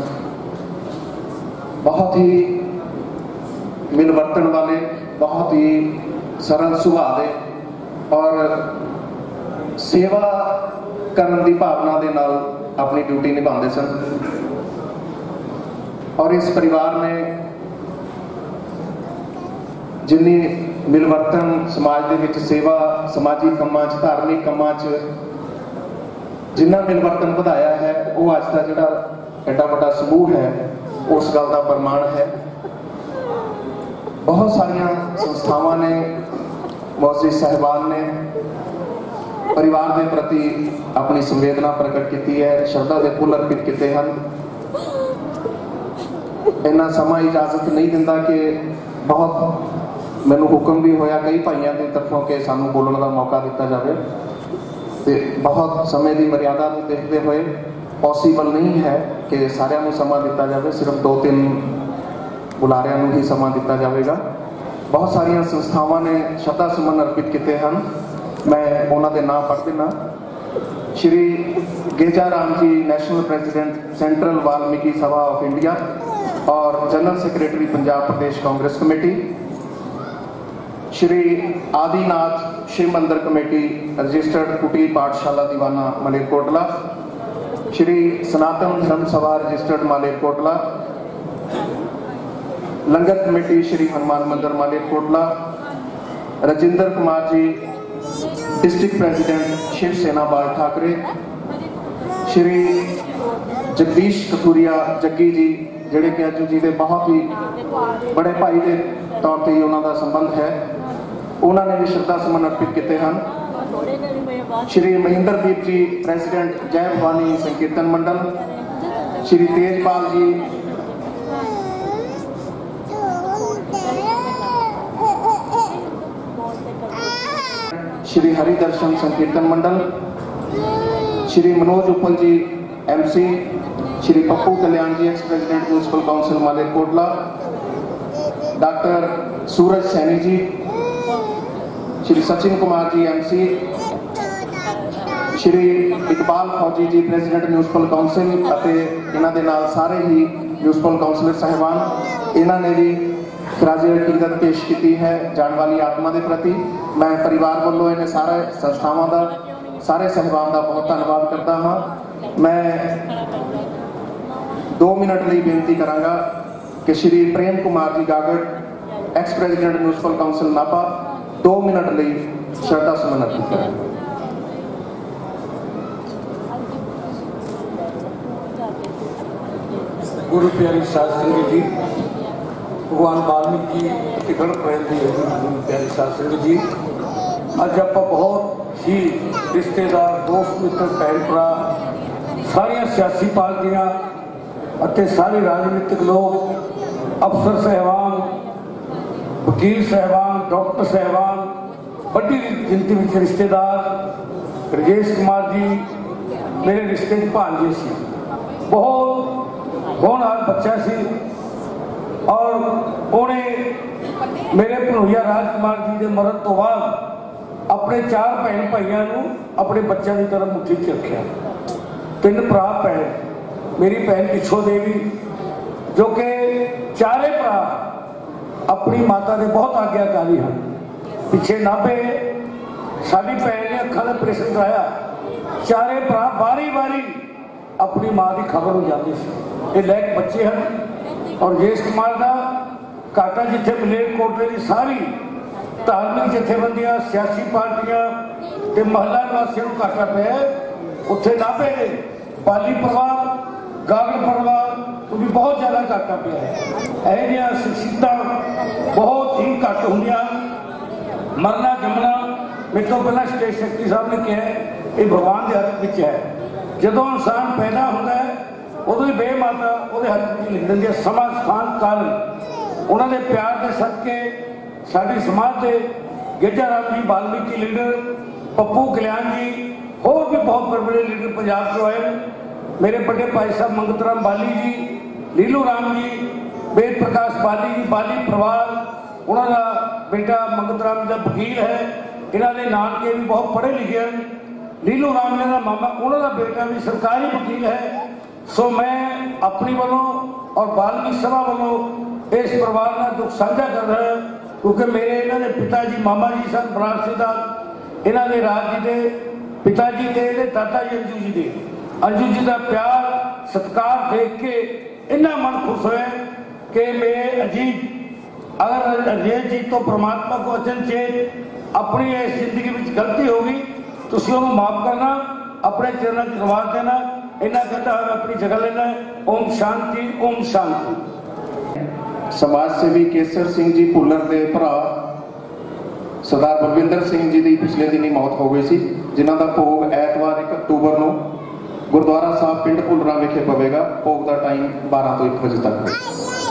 बहुत ही मिलवर्तन वाले, बहुत ही सरल सुभाव दे और सेवा करने की भावना के नाल अपनी ड्यूटी निभाते सन। और इस परिवार ने जिन्नी मिलवर्तन समाज के विच सेवा, समाजिक कामां च, धार्मिक कामां च जिन्ना मिलवर्तन ਵਧਾਇਆ है, वो अज का जिहड़ा एडा बड़ा समूह है उस गल का प्रमाण है। बहुत सारिया संस्थावां ने, मुअज़्ज़िज़ साहिबान ने परिवार के प्रति अपनी संवेदना प्रकट की है, श्रद्धा के फुल अर्पित किए हैं। इन्ना समा इजाजत नहीं दिंदा कि बहुत मैनू हुक्म भी होया कई भाइयों की तरफों के सानू बोलने का मौका दिता जाए, तो बहुत समय की मर्यादा को देखते हुए पॉसीबल नहीं है कि सारिਆਂ ਨੂੰ समा दिता जाए, सिर्फ 2-3 बुलारिਆਂ ਨੂੰ ही समा दिता जाएगा। बहुत सारिया संस्थावां ने श्रद्धा सुमन अर्पित किए हैं। मैं उन्होंने नाम पढ़ देना। Shri Geja Ram ji national president central Valmiki Sabha of India और general secretary Punjab Pradesh Congress committee. Shri Adinath Shiv Mandir committee registered कुटीर पाठशाला दीवाना Malerkotla. Shri Sanatan Dharma Sabha registered Malerkotla. Langar committee Shri Hanuman Mandir Malerkotla. Rajendra Kumar ji district president Shiv Sena Bal Thackeray. Shri Jagdish Kathuria Jaggi जी जिहड़े कि अज्जू जी के बहुत ही बड़े भाई के तौर पर उन्हों का संबंध है, उन्होंने भी श्रद्धा सुमन अर्पित किए हैं। श्री महेंद्रदीप जी प्रेसिडेंट जय भवानी संकीर्तन मंडल, श्री तेजपाल जी, श्री हरिदर्शन संकीर्तन मंडल, Shri Manoj Uppal ji MC, Shri Pappu Kalyan ji ex president municipal council Malerkotla, doctor Suraj Saini ji, Shri Sachin Kumar ji MC, Shri Iqbal Fauji ji president municipal council इन्हां दे नाल सारे ही म्यूनसिपल काउंसिलर साहिबान, इन्हां ने भी खराजे अकीदत पेश की है जाने वाली आत्मा के प्रति। मैं परिवार वालों इन्हें सारे संस्थावां का सारे साहिबान का बहुत धन्यवाद करता हाँ। मैं 2 मिनट लिए बेनती करांगा कि Shri Prem Kumar ji Gagad ex president municipal council Nabha 2 minute लिए श्रद्धा सुमन अर्पित करें। गुरु प्यारी साध संगत जी, भगवान वाल्मीकि तिकड़ प्रेम दी गुरु प्यारी साध संगत जी, अज आप बहुत ही रिश्तेदार दोस्त मित्र भैन भरा सारिया सियासी पार्टियां अते सारे राजनीतिक लोग, अफसर साहबान, वकील साहबान, डॉक्टर साहबान, बड़ी गिनती में रिश्तेदार, राजेश कुमार जी मेरे रिश्ते भांजे से बहुत होनहार बच्चा सी और उन्हें मेरे भनोइया राजकुमार जी के मरण तो बाद अपने 4 भैन भाइयों को अपने बच्चों की तरह मुट्ठी च रखा। 3 भरा भैन, मेरी भैन पिछो देवी जो कि 4 भरा अपनी माता के बहुत आज्ञाकारी हैं। पिछे नाभे साड़ी भैन ने अखा का ऑपरेशन कराया, 4 भरा बारी बारी अपनी माँ की खबर हो जाती सी। ये लैक बच्चे हैं और राजेश कुमार का घाटा जिथे मलेरकोटले की सारी धार्मिक जथेबंदियां, सियासी पार्टियां ते महला निवासियों को घाटा पाया, उत्थे नाभे ने बाली परिवार, गागड़ परिवार को भी बहुत ज्यादा घाटा पाया है। यह शख्सियत बहुत ही घट होंदियां, मरना जमना मेरे तो पहला स्टेट सेक्रेटरी साहब ने कहा ये भगवान के हक विच है। जदों इंसान पैदा होता है उदों ही बेमाता उहदे हक में लिख देंगे। समा स्थान कारण उन्होंने प्यार के सदके साडी समाज के गेजा राम जी वाल्मीकि लीडर, पप्पू कल्याण जी, होर भी बहुत बड़े बड़े लीडर पंजाब से आए। मेरे बड़े भाई साहब मंगत राम बाली जी, लीलू राम जी, वेद प्रकाश बाली जी, बाली परिवार, उन्होंने बेटा मंगत राम जी वकील है, इन्होंने नानके भी बहुत पढ़े लिखे हैं। लीलू राम जी का मामा उन्होंने बेटा भी सरकारी वकील है। सो मैं अपनी वालों और वाल्मीकि सभा वालों इस परिवार का दुख साझा कर रहा है, क्योंकि मेरे इन्होंने पिताजी मामा जी सन बराड़ सिद्धार्थ, इन्होंने राज जी के पिताजी के दादा जी अंजू जी का प्यार सत्कार देख के इन्ना मन खुश होया कि मेरे अजीत अगर अजय जी तो परमात्मा को अचनचेत अपनी इस जिंदगी में गलती होगी तो उन्होंने माफ करना, अपने चरणों की नवाज देना, इन्ना कहता है अपनी जगह लेना। ओम शांति, ओम शांति। समाज सेवी केसर सिंह जी भुल्लर के भरा सरदार बलविंदर सिंह जी की पिछले दिन ही मौत हो गई सी, जिन्हों का भोग ऐतवार 1 अक्तूबर को गुरुद्वारा साहब पिंड भुल्लरा विखे पवेगा। भोग का टाइम 12 तो 1 बजे तक है।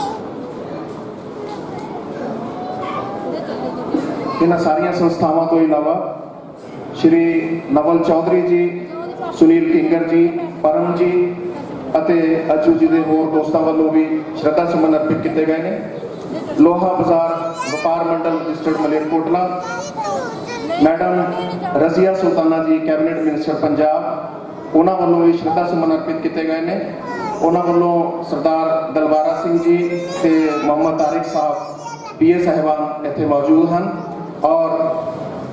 इन्हां सारिया संस्थावां तो इलावा श्री नवल चौधरी जी, सुनील किंगर जी, परम जी अते अज्जू जी के होर दोस्तों वालों भी श्रद्धा सुमन अर्पित किए गए हैं। Loha Bazar Vyapar Mandal district Malerkotla, madam Razia Sultana ji cabinet minister Punjab, उन्होंने वालों भी श्रद्धा सुमन अर्पित किए गए हैं। उन्होंने वालों सरदार दलबारा सिंह जी ते मोहम्मद तारिक साहब PA साहिबान इत्थे मौजूद हैं और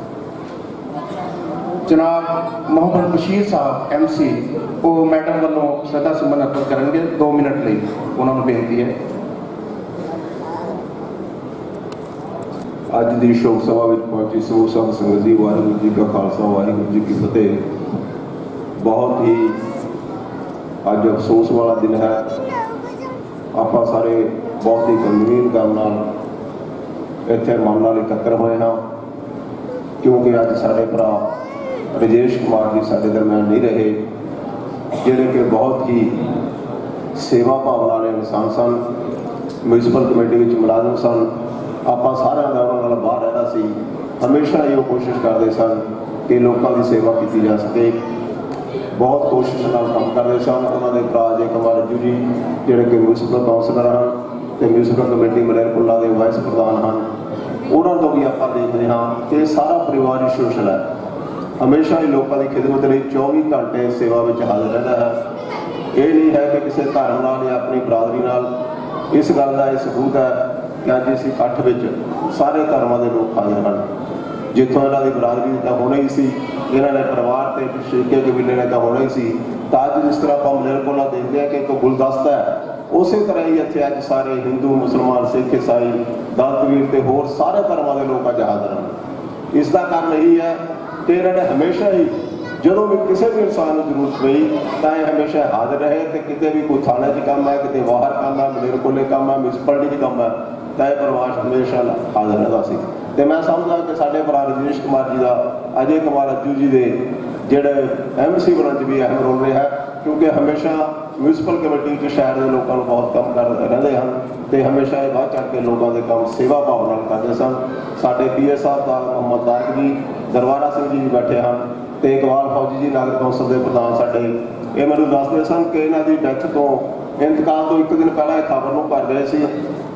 जनाब मोहम्मद बशीर साहब MC वो मैडम वालों श्रद्धा सुमन अर्पित करेंगे। 2 मिनट लिए उन्होंने बेनती है। अज की शोक सभा में पहुंची समूह साध संगत जी, वाहिगुरू जी का खालसा वाहिगुरू जी की फतेह। बहुत ही अज अफसोस वाला दिन है। आप सारे बहुत ही गंभीर गल नाल इत्थे मन नाल इकट्ठे होए हाँ, क्योंकि अज सारे भरा राजेश कुमार जी साडे दरम्यान नहीं रहे, जिहड़े कि बहुत ही सेवा भावना वाले इंसान सन, म्यूनसिपल कमेटी विच मुलाजम सन। आपां सारिआं दा उन्हां नाल बाहर रहना सी, हमेशा ही वो कोशिश करते सन कि लोगों की सेवा की जा सके। बहुत कोशिश नाल काम करते सन। उन्होंने भरा अजय कुमार रज्जू जी जिहड़े कि म्यूनसिपल काउंसलर हैं तो म्यूनसिपल कमेटी मलेरकोटला के वाइस प्रधान हैं, उन्होंने भी आप देखते हाँ कि सारा परिवार ही सोशल है, हमेशा ही लोगों की खिदमत लिए 24 घंटे सेवा में हाजिर रहता है। ये नहीं है कि किसी धर्म नाल या अपनी बरादरी नाल। इस गल का यह सबूत है कि अज इस इकट्ठ में सारे धर्मों के लोग हाजिर हैं। जितों इन्हों की बरादरी तो होना ही सी, इन्होंने परिवार के शरीके कबीले ने तो होना ही सी। तो अज जिस तरह आप मलेरकोटला देखते हैं कि एक गुलदस्ता है, उस तरह ही इतने अज सारे हिंदू मुसलमान सिख ईसाई दलतवीर के होर सारे धर्मों के लोग अज हाजिर हैं। इसका कारण यही है कि इन्होंने हमेशा ही जो भी किसी भी इंसान को जरूरत पई तो यह हमेशा हाजिर रहे। तो कितने भी कोई थाने च काम है, कितने बाहर काम है, मलेरकोटले काम है, म्यूनसिपलिटी काम है, तो यह परिवार हमेशा हाजिर रहता सी। तो मैं समझदा कि साडे भरा राजेश कुमार जी का अजय कुमार रज्जू जी के जोड़े MC बनने भी अहम रोल रहा है, क्योंकि हमेशा म्यूनसिपल कमेटी शहर के लोगों को बहुत काम कर रहे हैं तो हमेशा ये बढ़ चढ़ के लोगों के काम सेवा भावना करते सन। साडे PA साहब का मोहम्मद तारिक जी, दरबारा सिंह जी भी बैठे हैं तो इकबाल फौजी जी नगर कौंसल के प्रधान साडे, ये मैंने दसते सन कि इन्हों की डैथ तो इंतकाल तो एक दिन पहले खबर को कर गए थे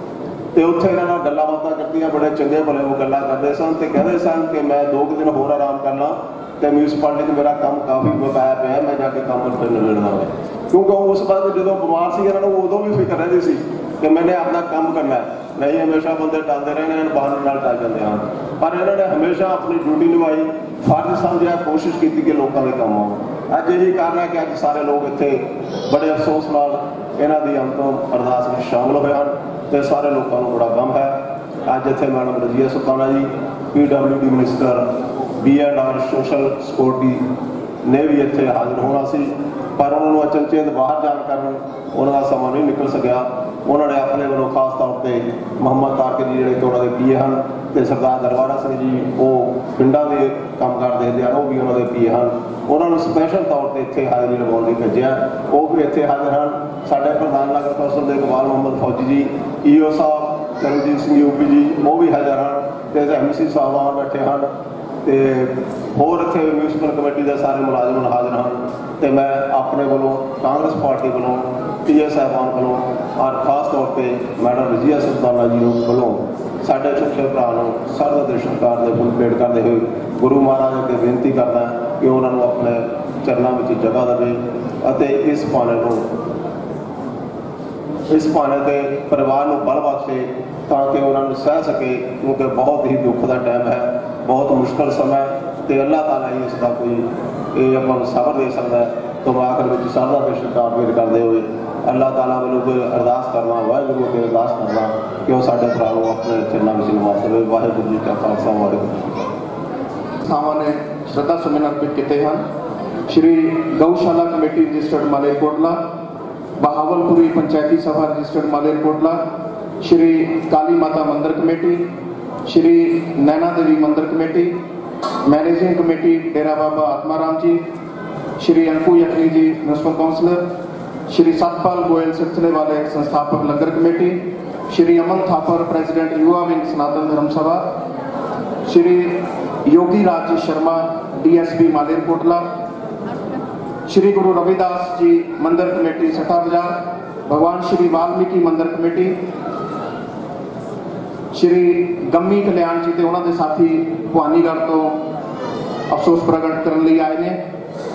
तो उत्थे इन्होंने गल्लां बातां कीतियां, बड़े चंगे भले वो गल्लां करते सन तो कहते सन कि मैं 2 दिन होर आराम करना तो म्यूनसिपलिटी मेरा काम काफ़ी बकाया पे, मैं जाके काम फिर निबेड़ना है। क्योंकि उस वक्त जो बीमार से इन्होंने उदों भी फिक्र रहती सी कि मैंने अपना काम करना है, नहीं हमेशा बंदे टालते रहने हैं, बहाने नाल टाल जाते हैं। पर इन्होंने हमेशा अपनी ड्यूटी निभाई, फर्ज समझा, कोशिश की कि लोगों के काम आओ। अज यही कारण है कि अज सारे लोग इतने बड़े अफसोस नाल इन्हां दी अंतिम अरदास में शामिल हुए हैं तो सारे लोगों को बड़ा गम है। अज इत्थे madam Razia Sultana ji PWD minister B&R social security ने भी इत्थे हाजिर होना सी, पर उन्होंने अचनचेत बाहर जान कारण उन्होंने समा नहीं निकल सकिया। उन्होंने अपने वालों खास तौर पर मोहम्मद तारिक जी जोड़े कि उन्होंने PA हैं तो सरदार दरबारा सिंह जी वो पिंडा के कामकाज देखते हैं, वो भी उन्होंने PA हैं, उन्होंने स्पैशल तौर पर इतने हाजिरी लगाने लिए भेजा, वो भी इतने हाजिर हैं। साढ़े प्रधान नगर कौंसल के इकबाल मोहम्मद फौजी जी, EO साहब चरणजीत सिंह UP जी वो भी हाजिर हैं तो MC साहब बैठे हैं तो होर इतने म्यूनसिपल कमेटी के सारे मुलाजम हाजिर हैं। तो मैं अपने वालों कांग्रेस पार्टी वालों PA साहबान वालों और खास तौर पर मैडम रजिया सुल्ताना जी वालों साढ़े छोटे भरा सरद सरकार के फुल पेट करते हुए गुरु महाराज अगे बेनती करना कि उन्होंने अपने चरणों में जगह देवे, इस भाने के परिवार को बल बख्शे ताकि उन्होंने सह सके, क्योंकि बहुत ही दुख का टाइम है, बहुत मुश्किल समय, तो अल्लाह ताला ही इसका कोई अपन सबर दे सकता है। तो मैं आखिर में सरदा पे सरकार पेश करते हुए अल्लाह ताला वालों कोई अरदास करना, वाहगुरू अगे अरदास करना कि वह साढ़े भरा अपने चरणों में निभा सके। वाहगुरू जी का खालसा वाहगुरू। सामने श्रद्धा सुमन अर्पित किए हैं। Shri Gaushala committee registered Malerkotla, Bahawalpuri Panchayati Sabha registered Malerkotla, Shri काली माता मंदिर committee, Shri Naina Devi Mandir committee, managing committee Dera Baba Atmaram ji, Shri Anku Yakhni ji municipal councillor, Shri Satpal Goyal सिलसिले वाले संस्थापक Langar committee, Shri Aman Thapar president Yuva wing Sanatan Dharma Sabha, Shri Yogi Raj ji Sharma DSP Malerkotla, Shri Guru Ravidas ji मंदिर कमेटी सट्टा बाजार, भगवान श्री वाल्मीकि मंदिर कमेटी, श्री गम्मी कल्याण जी तो उन्होंने साथी भवानीगढ़ तो अफसोस प्रकट करने लिए आए हैं।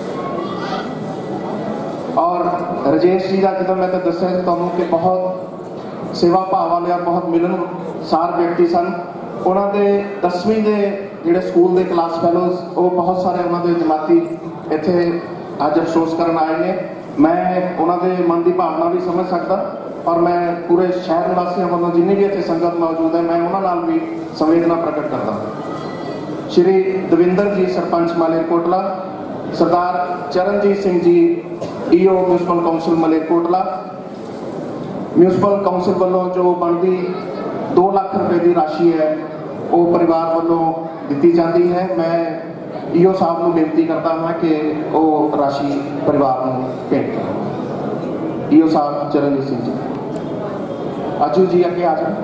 और राजेश जी का जो मैं तो दसा तुहानू कि बहुत सेवा भाव वाले और बहुत मिलनसार व्यक्ति सन। उन्होंने 10वीं के जोड़े स्कूल के क्लास फैलोज वो बहुत सारे उन्होंने जमाती इतने अज अफसोस करन आए हैं। मैं उन्होंने मन की भावना भी समझ सकता और मैं पूरे शहर निवासियों वालों जिन्नी भी इतने संगत मौजूद है मैं उन्होंने भी संवेदना प्रकट करता। Shri Davinder ji sarpanch Malerkotla, Sardar Charanjit Singh ji EO municipal council Malerkotla, municipal council वालों जो बनती 2 लाख रुपए की राशि है वो परिवार वालों दी जाती है। मैं ईओ साहब को बेनती करता मैं कि वो राशि परिवार को भेंट करें। ईओ साहब चरणजीत सिंह जी, अजू जी अगे आ जाए।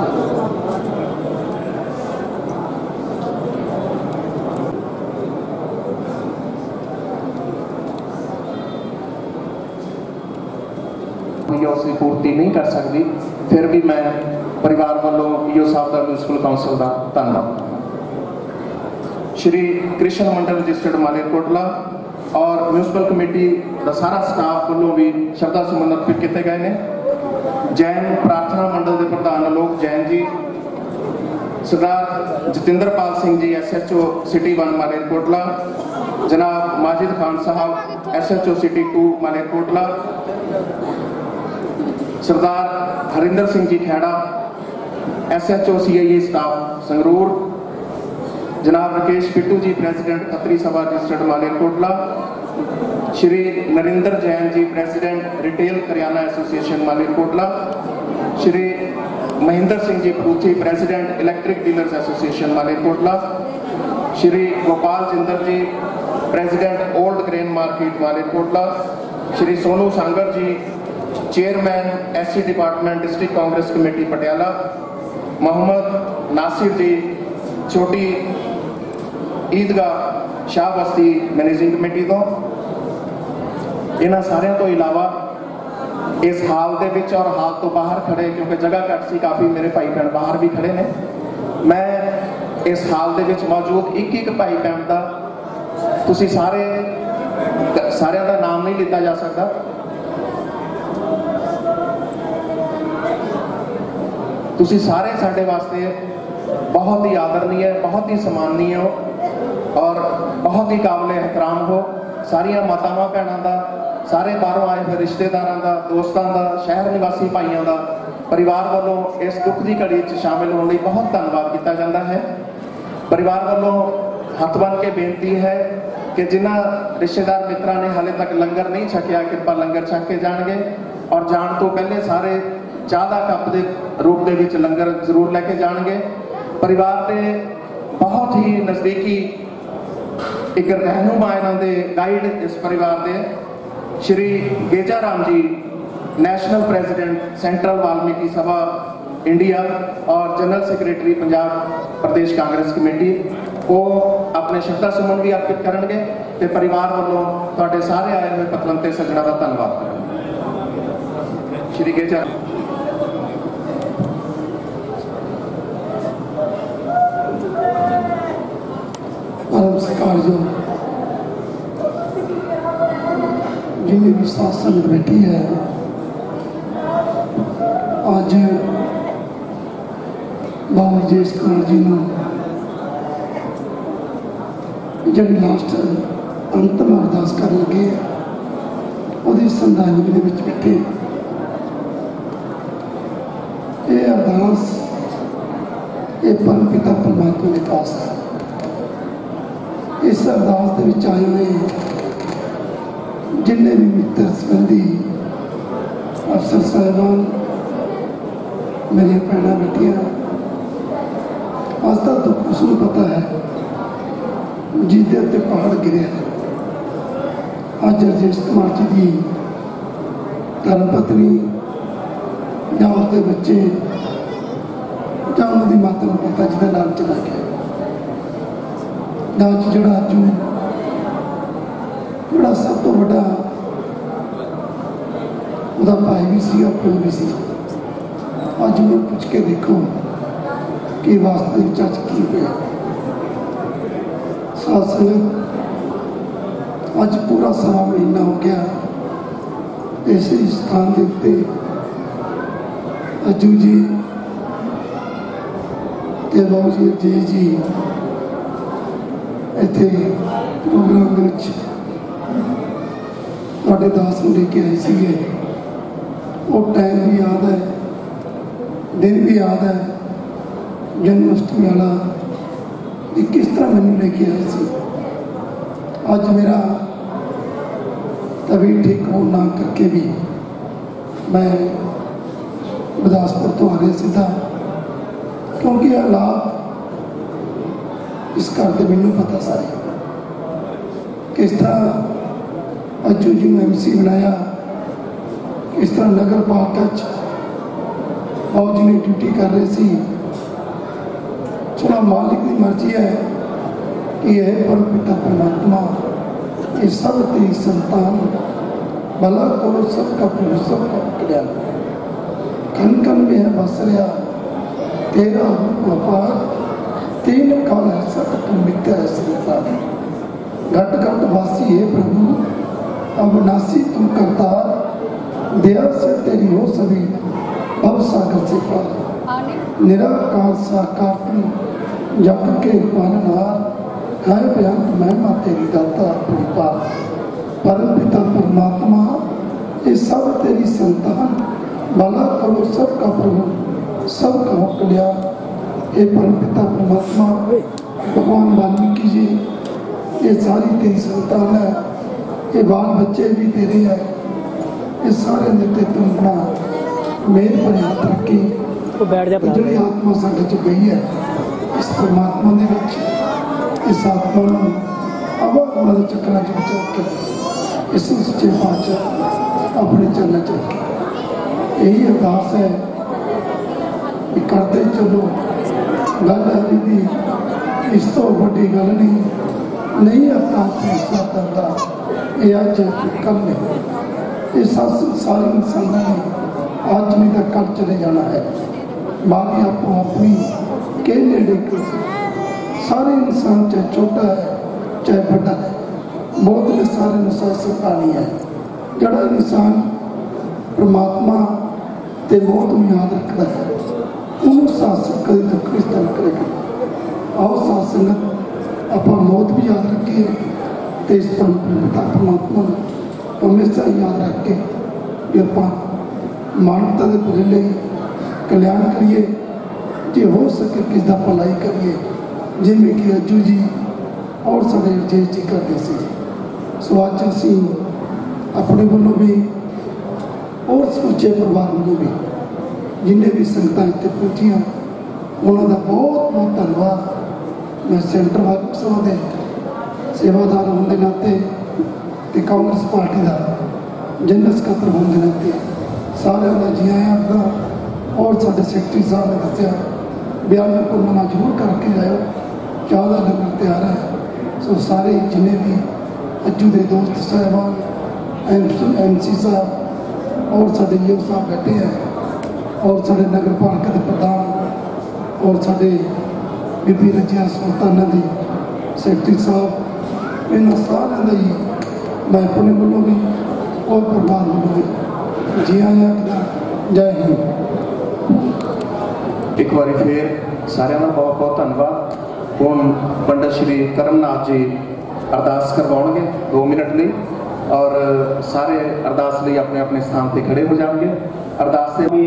उसकी पूर्ति नहीं कर सकती, फिर भी मैं परिवार वालों ईओ साहब का म्यूनसिपल काउंसिल का धन्यवाद। श्री कृष्ण मंडल रजिस्टर्ड मालेरकोटला और म्यूनसिपल कमेटी का सारा स्टाफ वालों भी श्रद्धा सुमन अर्पित किए गए हैं। जैन प्रार्थना मंडल के प्रधान आलोक जैन जी, सरदार जतिंद्रपाल सिंह जी SHO सिटी 1 मालेरकोटला, जनाब माजिद खान साहब SHO city 2 Malerkotla, Sardar Harinder Singh ji Khera SHO CIE staff Sangrur, जनाब Rakesh Pittu ji president Khatri Sabha registered Malerkotla, Shri Narendra Jain ji president retail Kiryana association Malerkotla, Shri Mahendra Singh ji Paruthi president electric dealers association Malerkotla, Shri Gopal Jinder ji president old grain market Malerkotla, Shri Sonu Sanger ji chairman SC department district Congress committee Patiala, Mohammad Nasir ji Chhoti Idgah Shah बस्ती मैनेजिंग कमेटी तो। इन्होंने सारे तो इलावा इस हाल के विच और हाल तो बाहर खड़े, क्योंकि जगह घट सी काफ़ी मेरे भाई भैन बाहर भी खड़े ने, मैं इस हाल के विच मौजूद एक भाई भैन का तुसी सारे का नाम नहीं लिता जा सकता, तुसी सारे साडे वास्ते बहुत ही आदरणीय, बहुत ही सम्माननीय हो और बहुत ही काबिल एहतराम हो। सारिया मातावां भैनों का, सारे बाहरों आए हुए रिश्तेदारों का, दोस्तों का, शहर निवासी भाइयों का परिवार वालों इस दुख की घड़ी शामिल होने लिए बहुत धन्यवाद किया जाता है। परिवार वालों हथ बन के बेनती है कि जिन्होंने रिश्तेदार मित्रों ने हाले तक लंगर नहीं छकिया, कृपा लंगर छक के जाएंगे और जान तो पहले सारे चाह का कप के रूप के विच लंगर जरूर लेके जाएंगे। परिवार के बहुत ही नज़दीकी एक रहनुमा इन्हों के गाइड इस परिवार के Shri Geja Ram ji national president central Valmiki Sabha India और general secretary Punjab Pradesh Congress committee, वो अपने श्रद्धा सुमन भी अर्पित करेंगे तो परिवार वालों तुहाडे सारे आए हुए पतवंते सज्जणों का धन्यवाद करेंगे। श्री गेजा परम सत्कार जो जिन्हें भी साथ संग बैठी है, आज बाबा जेस कुमार जी ने जी लास्ट अंतिम अरदास कर लगे वो श्रद्धांजलि में बैठे। ये अरदास ये परम पिता परमात्मा के पास है। इस अरदास के आए हुए जिन्हें भी मित्र संबंधी अफसर साहबान मेरी भैन बेटियां, आज तक तो उसको पता है जिसके उत्ते पहाड़ गिरे। अज राजेश कुमार जी की धर्मपत्नी या उसके बच्चे या उन्होंने माता पिता जी का नाम चला गया। जोड़ा अजू जोड़ा सब तो बड़ा वह भाई भी सी और प्यो भी सी। अज उन्हें पूछ के देखो कि वास्तविक अज की हुआ। साथ संगत अज पूरा सवा महीना हो गया इस स्थान के उत्ते अजू जी ते बाबू जी जी जी इतने प्रोग्राम के दास को लेके आए थे। वो टाइम भी याद है, दिन भी याद है, जन्माष्टमी वाला किस तरह मैंने लेके आए थे। अज मेरा तबीयत ठीक हो ना करके भी मैं गुरदासपुर तो आ गया सीधा, क्योंकि हालात इस घर के मैनू पता सारे किस तरह अज्जू जी ने MC बनाया, किस तरह नगर पालिका फौज ने ड्यूटी कर रहे सी। चलो मालिक की मर्जी है कि यह परम पिता परमात्मा ये सब तेरी संतान भला करो सबका प्रभु सबका कल्याण। कन कन में है बस रहा तेरा व्यापार, तीन काल है सत मिथ्या है संसार। घट घट वासी है प्रभु अविनाशी तुम करतार, दया से तेरी हो सभी भव सागर से पार। निराकार साकार तुम जग के पालनहार, है बेअंत महिमा तेरी दाता पार। परम पिता परमात्मा ये सब तेरी संतान भला करो सबका प्रभु सबका हो कल्याण। हे परम पिता परमात्मा भगवान वाल्मीकि जी ये सारी तेरी संतान है, ये बाल बच्चे भी तेरे हैं, ये सारे नेते तुम बना मेरे पर हाथ रखी। जिहड़ी आत्मा साडे च गई है इस परमात्मा ने विच इस आत्मा नूं अवा के चक्करां च बचा के इस सच्चे पातशाह अपने चरणों च रखे। यही अरदास है कि करते चलो गल हरी दी, इस तो बड़ी गल नहीं अवतार फैसला करता ये अज कल नहीं। ये सारी इंसानों ने आज नहीं तो कल चले जाना है। बाकी आपको अपनी के नेड़े कर सारे इंसान चाहे छोटा है चाहे बड़ा है, बहुत ने सारे अनुशासन पानी है। जड़ा इंसान परमात्मा ते मौत में याद रखता है उन्होंने शासन कभी दुख नहीं तन करेगा। आओ साथ संगत आप मौत भी याद रखिए तो इस परमात्मा हमेशा याद रख के कि आप मानवता के भले लिए कल्याण करिए, जो हो सके किसका भलाई करिए, जिमें कि अज्जू जी और साढ़े अजय जी करते थे। सो अज असी अपने वालों भी और समूचे परिवार वालों भी जिन्हें भी संगत इतने पहुंचिया उन्होंने बहुत बहुत धन्यवाद। मैं सेंटर वाक सभा के सेवादार होने के नाते ते कांग्रेस पार्टी का जनरल सकत्तर होने के नाते सारे का जी आया आपका। और साढ़े सैकटरी साहब ने दसिया बयान को मना जरूर करके आयो, चाह का लंगर तैयार है। सो सारे जिन्हें भी अज्जू के दोस्त साहबान MC साहब और साढ़े ईओ साहब बैठे हैं और साढ़े नगर पालिका के प्रधान और साढ़े बीबी रजिया सुल्ताना की सैकटरी साहब, इन्होंने सारे का ही मैं अपने वालों भी और परिवार वालों भी जी आया। जय हिंद। एक बार फिर सारे का बहुत बहुत धन्यवाद। हुण पंडित श्री करमनाथ जी अरदास करवाएंगे 2 मिनट लिए और सारे अरदास लिए अपने अपने स्थान पर खड़े हो जाएंगे। अरदास से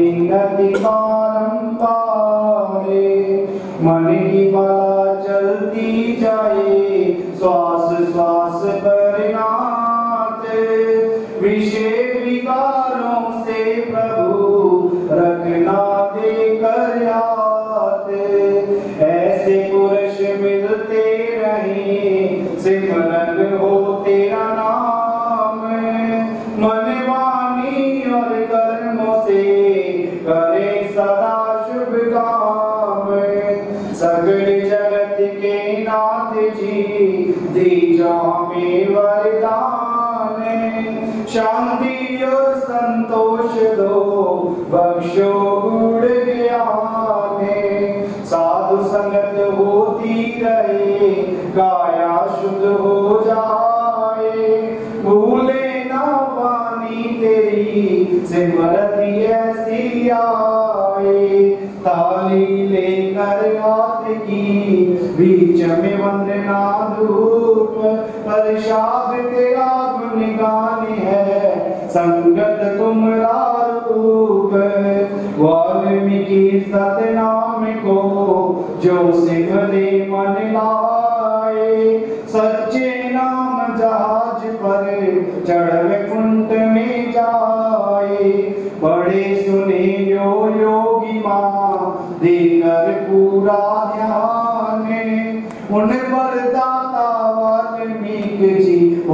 मन की माला चलती जाए श्वास श्वास पर नाथ, विषय विकारों से प्रभु रखना देकर हाथ। ऐसे पुरुष मिलते रहे सिमरन हो तेरा नाम, मन वाणी और कर्मों से करे सदा शुभ काम। सगल जगत के नाथ जी दीजो हमें वरदान, शांति और संतोष दो बख्शो गुण ज्ञान। साधु संगत होती रहे काया शुद्ध हो जाए, भूले ना वाणी तेरी सिमरती ऐसी आए। ताली लेकर हाथ की बीच में वंदना धूप, प्रसाद तेरा गुणगान है संगत तुमरा रूप। वाल्मीकि सतनाम को जो सिमरे मन लाए, सच्चे नाम जहाज पर चढ़ कुंट में जाए। बड़े सुने योगी माँ देकर पूरा ध्यान, उन पर दाता वाल्मीकि जी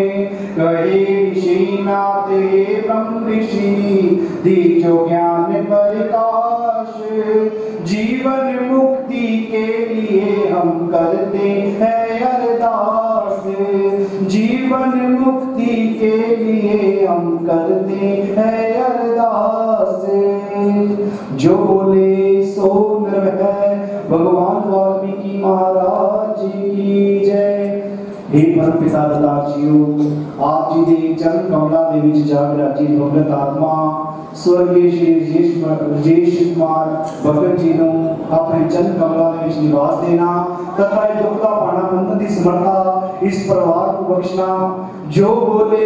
कहे ऋषिनाथ हे ब्रह्म ऋषि दीजो ज्ञान प्रकाश। जीवन मुक्ति के लिए हम करते हैं अरदास। जीवन मुक्ति के लिए हम करते हैं अरदास। जो बोले सो नर है भगवान वाल्मीकि महाराज की जय। हे परम पिता दाता जीओ, आप जी दे चरण कमलों ਦੇ ਵਿੱਚ ਜਾ ਵਿਰਾਜੀ ਭਗਤ ਆਤਮਾ स्वर्गीय श्री राजेश कुमार भगत जी ਨੂੰ ਆਪਣੇ ਚਰਨ ਕਮਲਾਂ ਦੇ ਵਿੱਚ ਨਿਵਾਸ ਦੇਣਾ तथा दुख का पाना बंधन की समर्था इस परिवार को बख्शना। जो बोले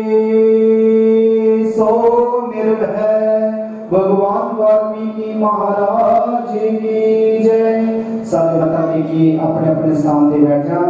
सो निर्भय भगवान वाल्मीकि महाराज की जय। सारे बता दे कि अपने अपने स्थान पे बैठ जाए।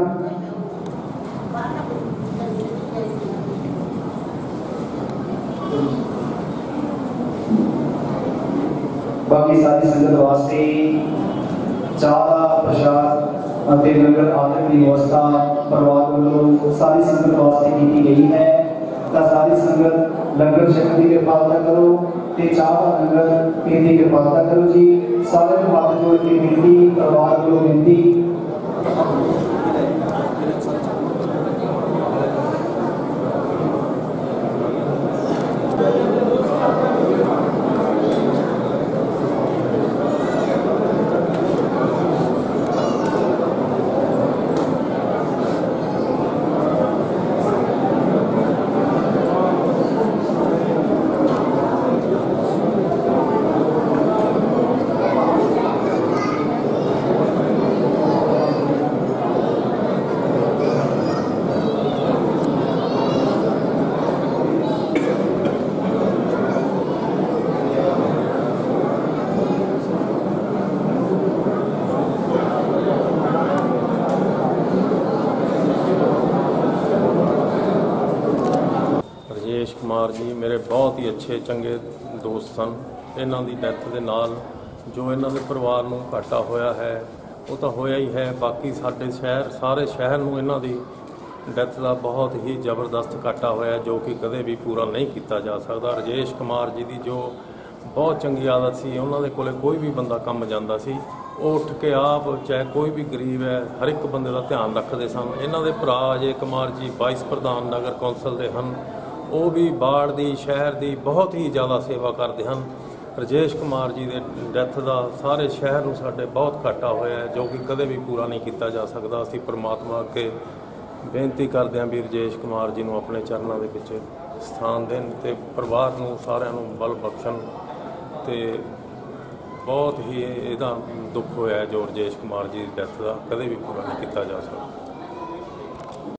बाकी सारी संगत वास्ते चाह का प्रसाद ਅਤੇ ਲੰਗਰ ਆਦਿ ਦੀ ਵਿਵਸਥਾ ਪਰਿਵਾਰ ਵੱਲੋਂ ਸਾਰੀ ਸੰਗਤ ਵਾਸਤੇ ਕੀਤੀ ਗਈ ਹੈ। ਤਾਂ ਸਾਰੀ ਸੰਗਤ ਲੰਗਰ ਛਕਣ ਦੀ ਕਿਰਪਾਲਤਾ ਕਰੋ ਤੇ ਚਾਹ ਦਾ ਲੰਗਰ ਪੀਣ ਦੀ ਕਿਰਪਾਲਤਾ ਕਰੋ ਜੀ। ਸਾਰਿਆਂ ਨੂੰ ਹੱਥ ਜੋੜ ਕੇ ਬੇਨਤੀ, ਪਰਿਵਾਰ ਵੱਲੋਂ ਬੇਨਤੀ। ਰਜੇਸ਼ ਕੁਮਾਰ ਜੀ ਮੇਰੇ ਬਹੁਤ ਹੀ ਅੱਛੇ ਚੰਗੇ ਦੋਸਤ ਸਨ। ਇਹਨਾਂ ਦੀ ਡੈਥ ਦੇ ਨਾਲ ਜੋ ਇਹਨਾਂ ਦੇ ਪਰਿਵਾਰ ਨੂੰ ਘਾਟਾ ਹੋਇਆ ਹੈ ਉਹ ਤਾਂ ਹੋਇਆ ਹੀ ਹੈ। ਬਾਕੀ ਸਾਡੇ ਸਾਰੇ ਸ਼ਹਿਰ ਨੂੰ ਇਹਨਾਂ ਦੀ ਡੈਥ ਦਾ ਬਹੁਤ ਹੀ ਜ਼ਬਰਦਸਤ ਘਾਟਾ ਹੋਇਆ ਜੋ ਕਿ ਕਦੇ ਵੀ ਪੂਰਾ ਨਹੀਂ ਕੀਤਾ ਜਾ ਸਕਦਾ। ਰਜੇਸ਼ ਕੁਮਾਰ ਜੀ ਦੀ ਜੋ ਬਹੁਤ ਚੰਗੀ ਆਦਤ ਸੀ, ਉਹਨਾਂ ਦੇ ਕੋਲੇ ਕੋਈ ਵੀ ਬੰਦਾ ਕੰਮ ਜਾਂਦਾ ਸੀ ਉਹ ਉੱਠ ਕੇ ਆਪ, ਚਾਹੇ ਕੋਈ ਵੀ ਗਰੀਬ ਹੈ, ਹਰ ਇੱਕ ਬੰਦੇ ਦਾ ਧਿਆਨ ਰੱਖਦੇ ਸਨ। ਇਹਨਾਂ ਦੇ ਭਰਾ ਅਜੇ ਕੁਮਾਰ ਜੀ ਵਾਈਸ ਪ੍ਰਧਾਨ ਨਗਰ ਕੌਂਸਲ ਦੇ ਹਨ। ਉਹ ਵੀ ਬਾੜ ਦੀ, ਸ਼ਹਿਰ ਦੀ ਬਹੁਤ ਹੀ ਜ਼ਿਆਦਾ ਸੇਵਾ ਕਰਦੇ ਹਨ। ਰਜੇਸ਼ ਕੁਮਾਰ ਜੀ ਦੇ ਡੈਥ ਦਾ ਸਾਰੇ ਸ਼ਹਿਰ ਨੂੰ ਸਾਡੇ ਬਹੁਤ ਘਾਟਾ ਹੋਇਆ ਹੈ ਜੋ ਕਿ ਕਦੇ ਵੀ ਪੂਰਾ ਨਹੀਂ ਕੀਤਾ ਜਾ ਸਕਦਾ। ਅਸੀਂ ਪਰਮਾਤਮਾ ਅੱਗੇ ਬੇਨਤੀ ਕਰਦੇ ਹਾਂ ਵੀ ਰਜੇਸ਼ ਕੁਮਾਰ ਜੀ ਨੂੰ ਆਪਣੇ ਚਰਨਾਂ ਦੇ ਵਿੱਚ ਸਥਾਨ ਦੇਣ ਤੇ ਪਰਿਵਾਰ ਨੂੰ ਸਾਰਿਆਂ ਨੂੰ ਬਲ ਬਖਸ਼ਣ। ਤੇ ਬਹੁਤ ਹੀ ਇਹਦਾ ਦੁੱਖ ਹੋਇਆ ਜੋ ਰਜੇਸ਼ ਕੁਮਾਰ ਜੀ ਦੀ ਡੈਥ ਦਾ ਕਦੇ ਵੀ ਪੂਰਾ ਨਹੀਂ ਕੀਤਾ ਜਾ ਸਕਦਾ।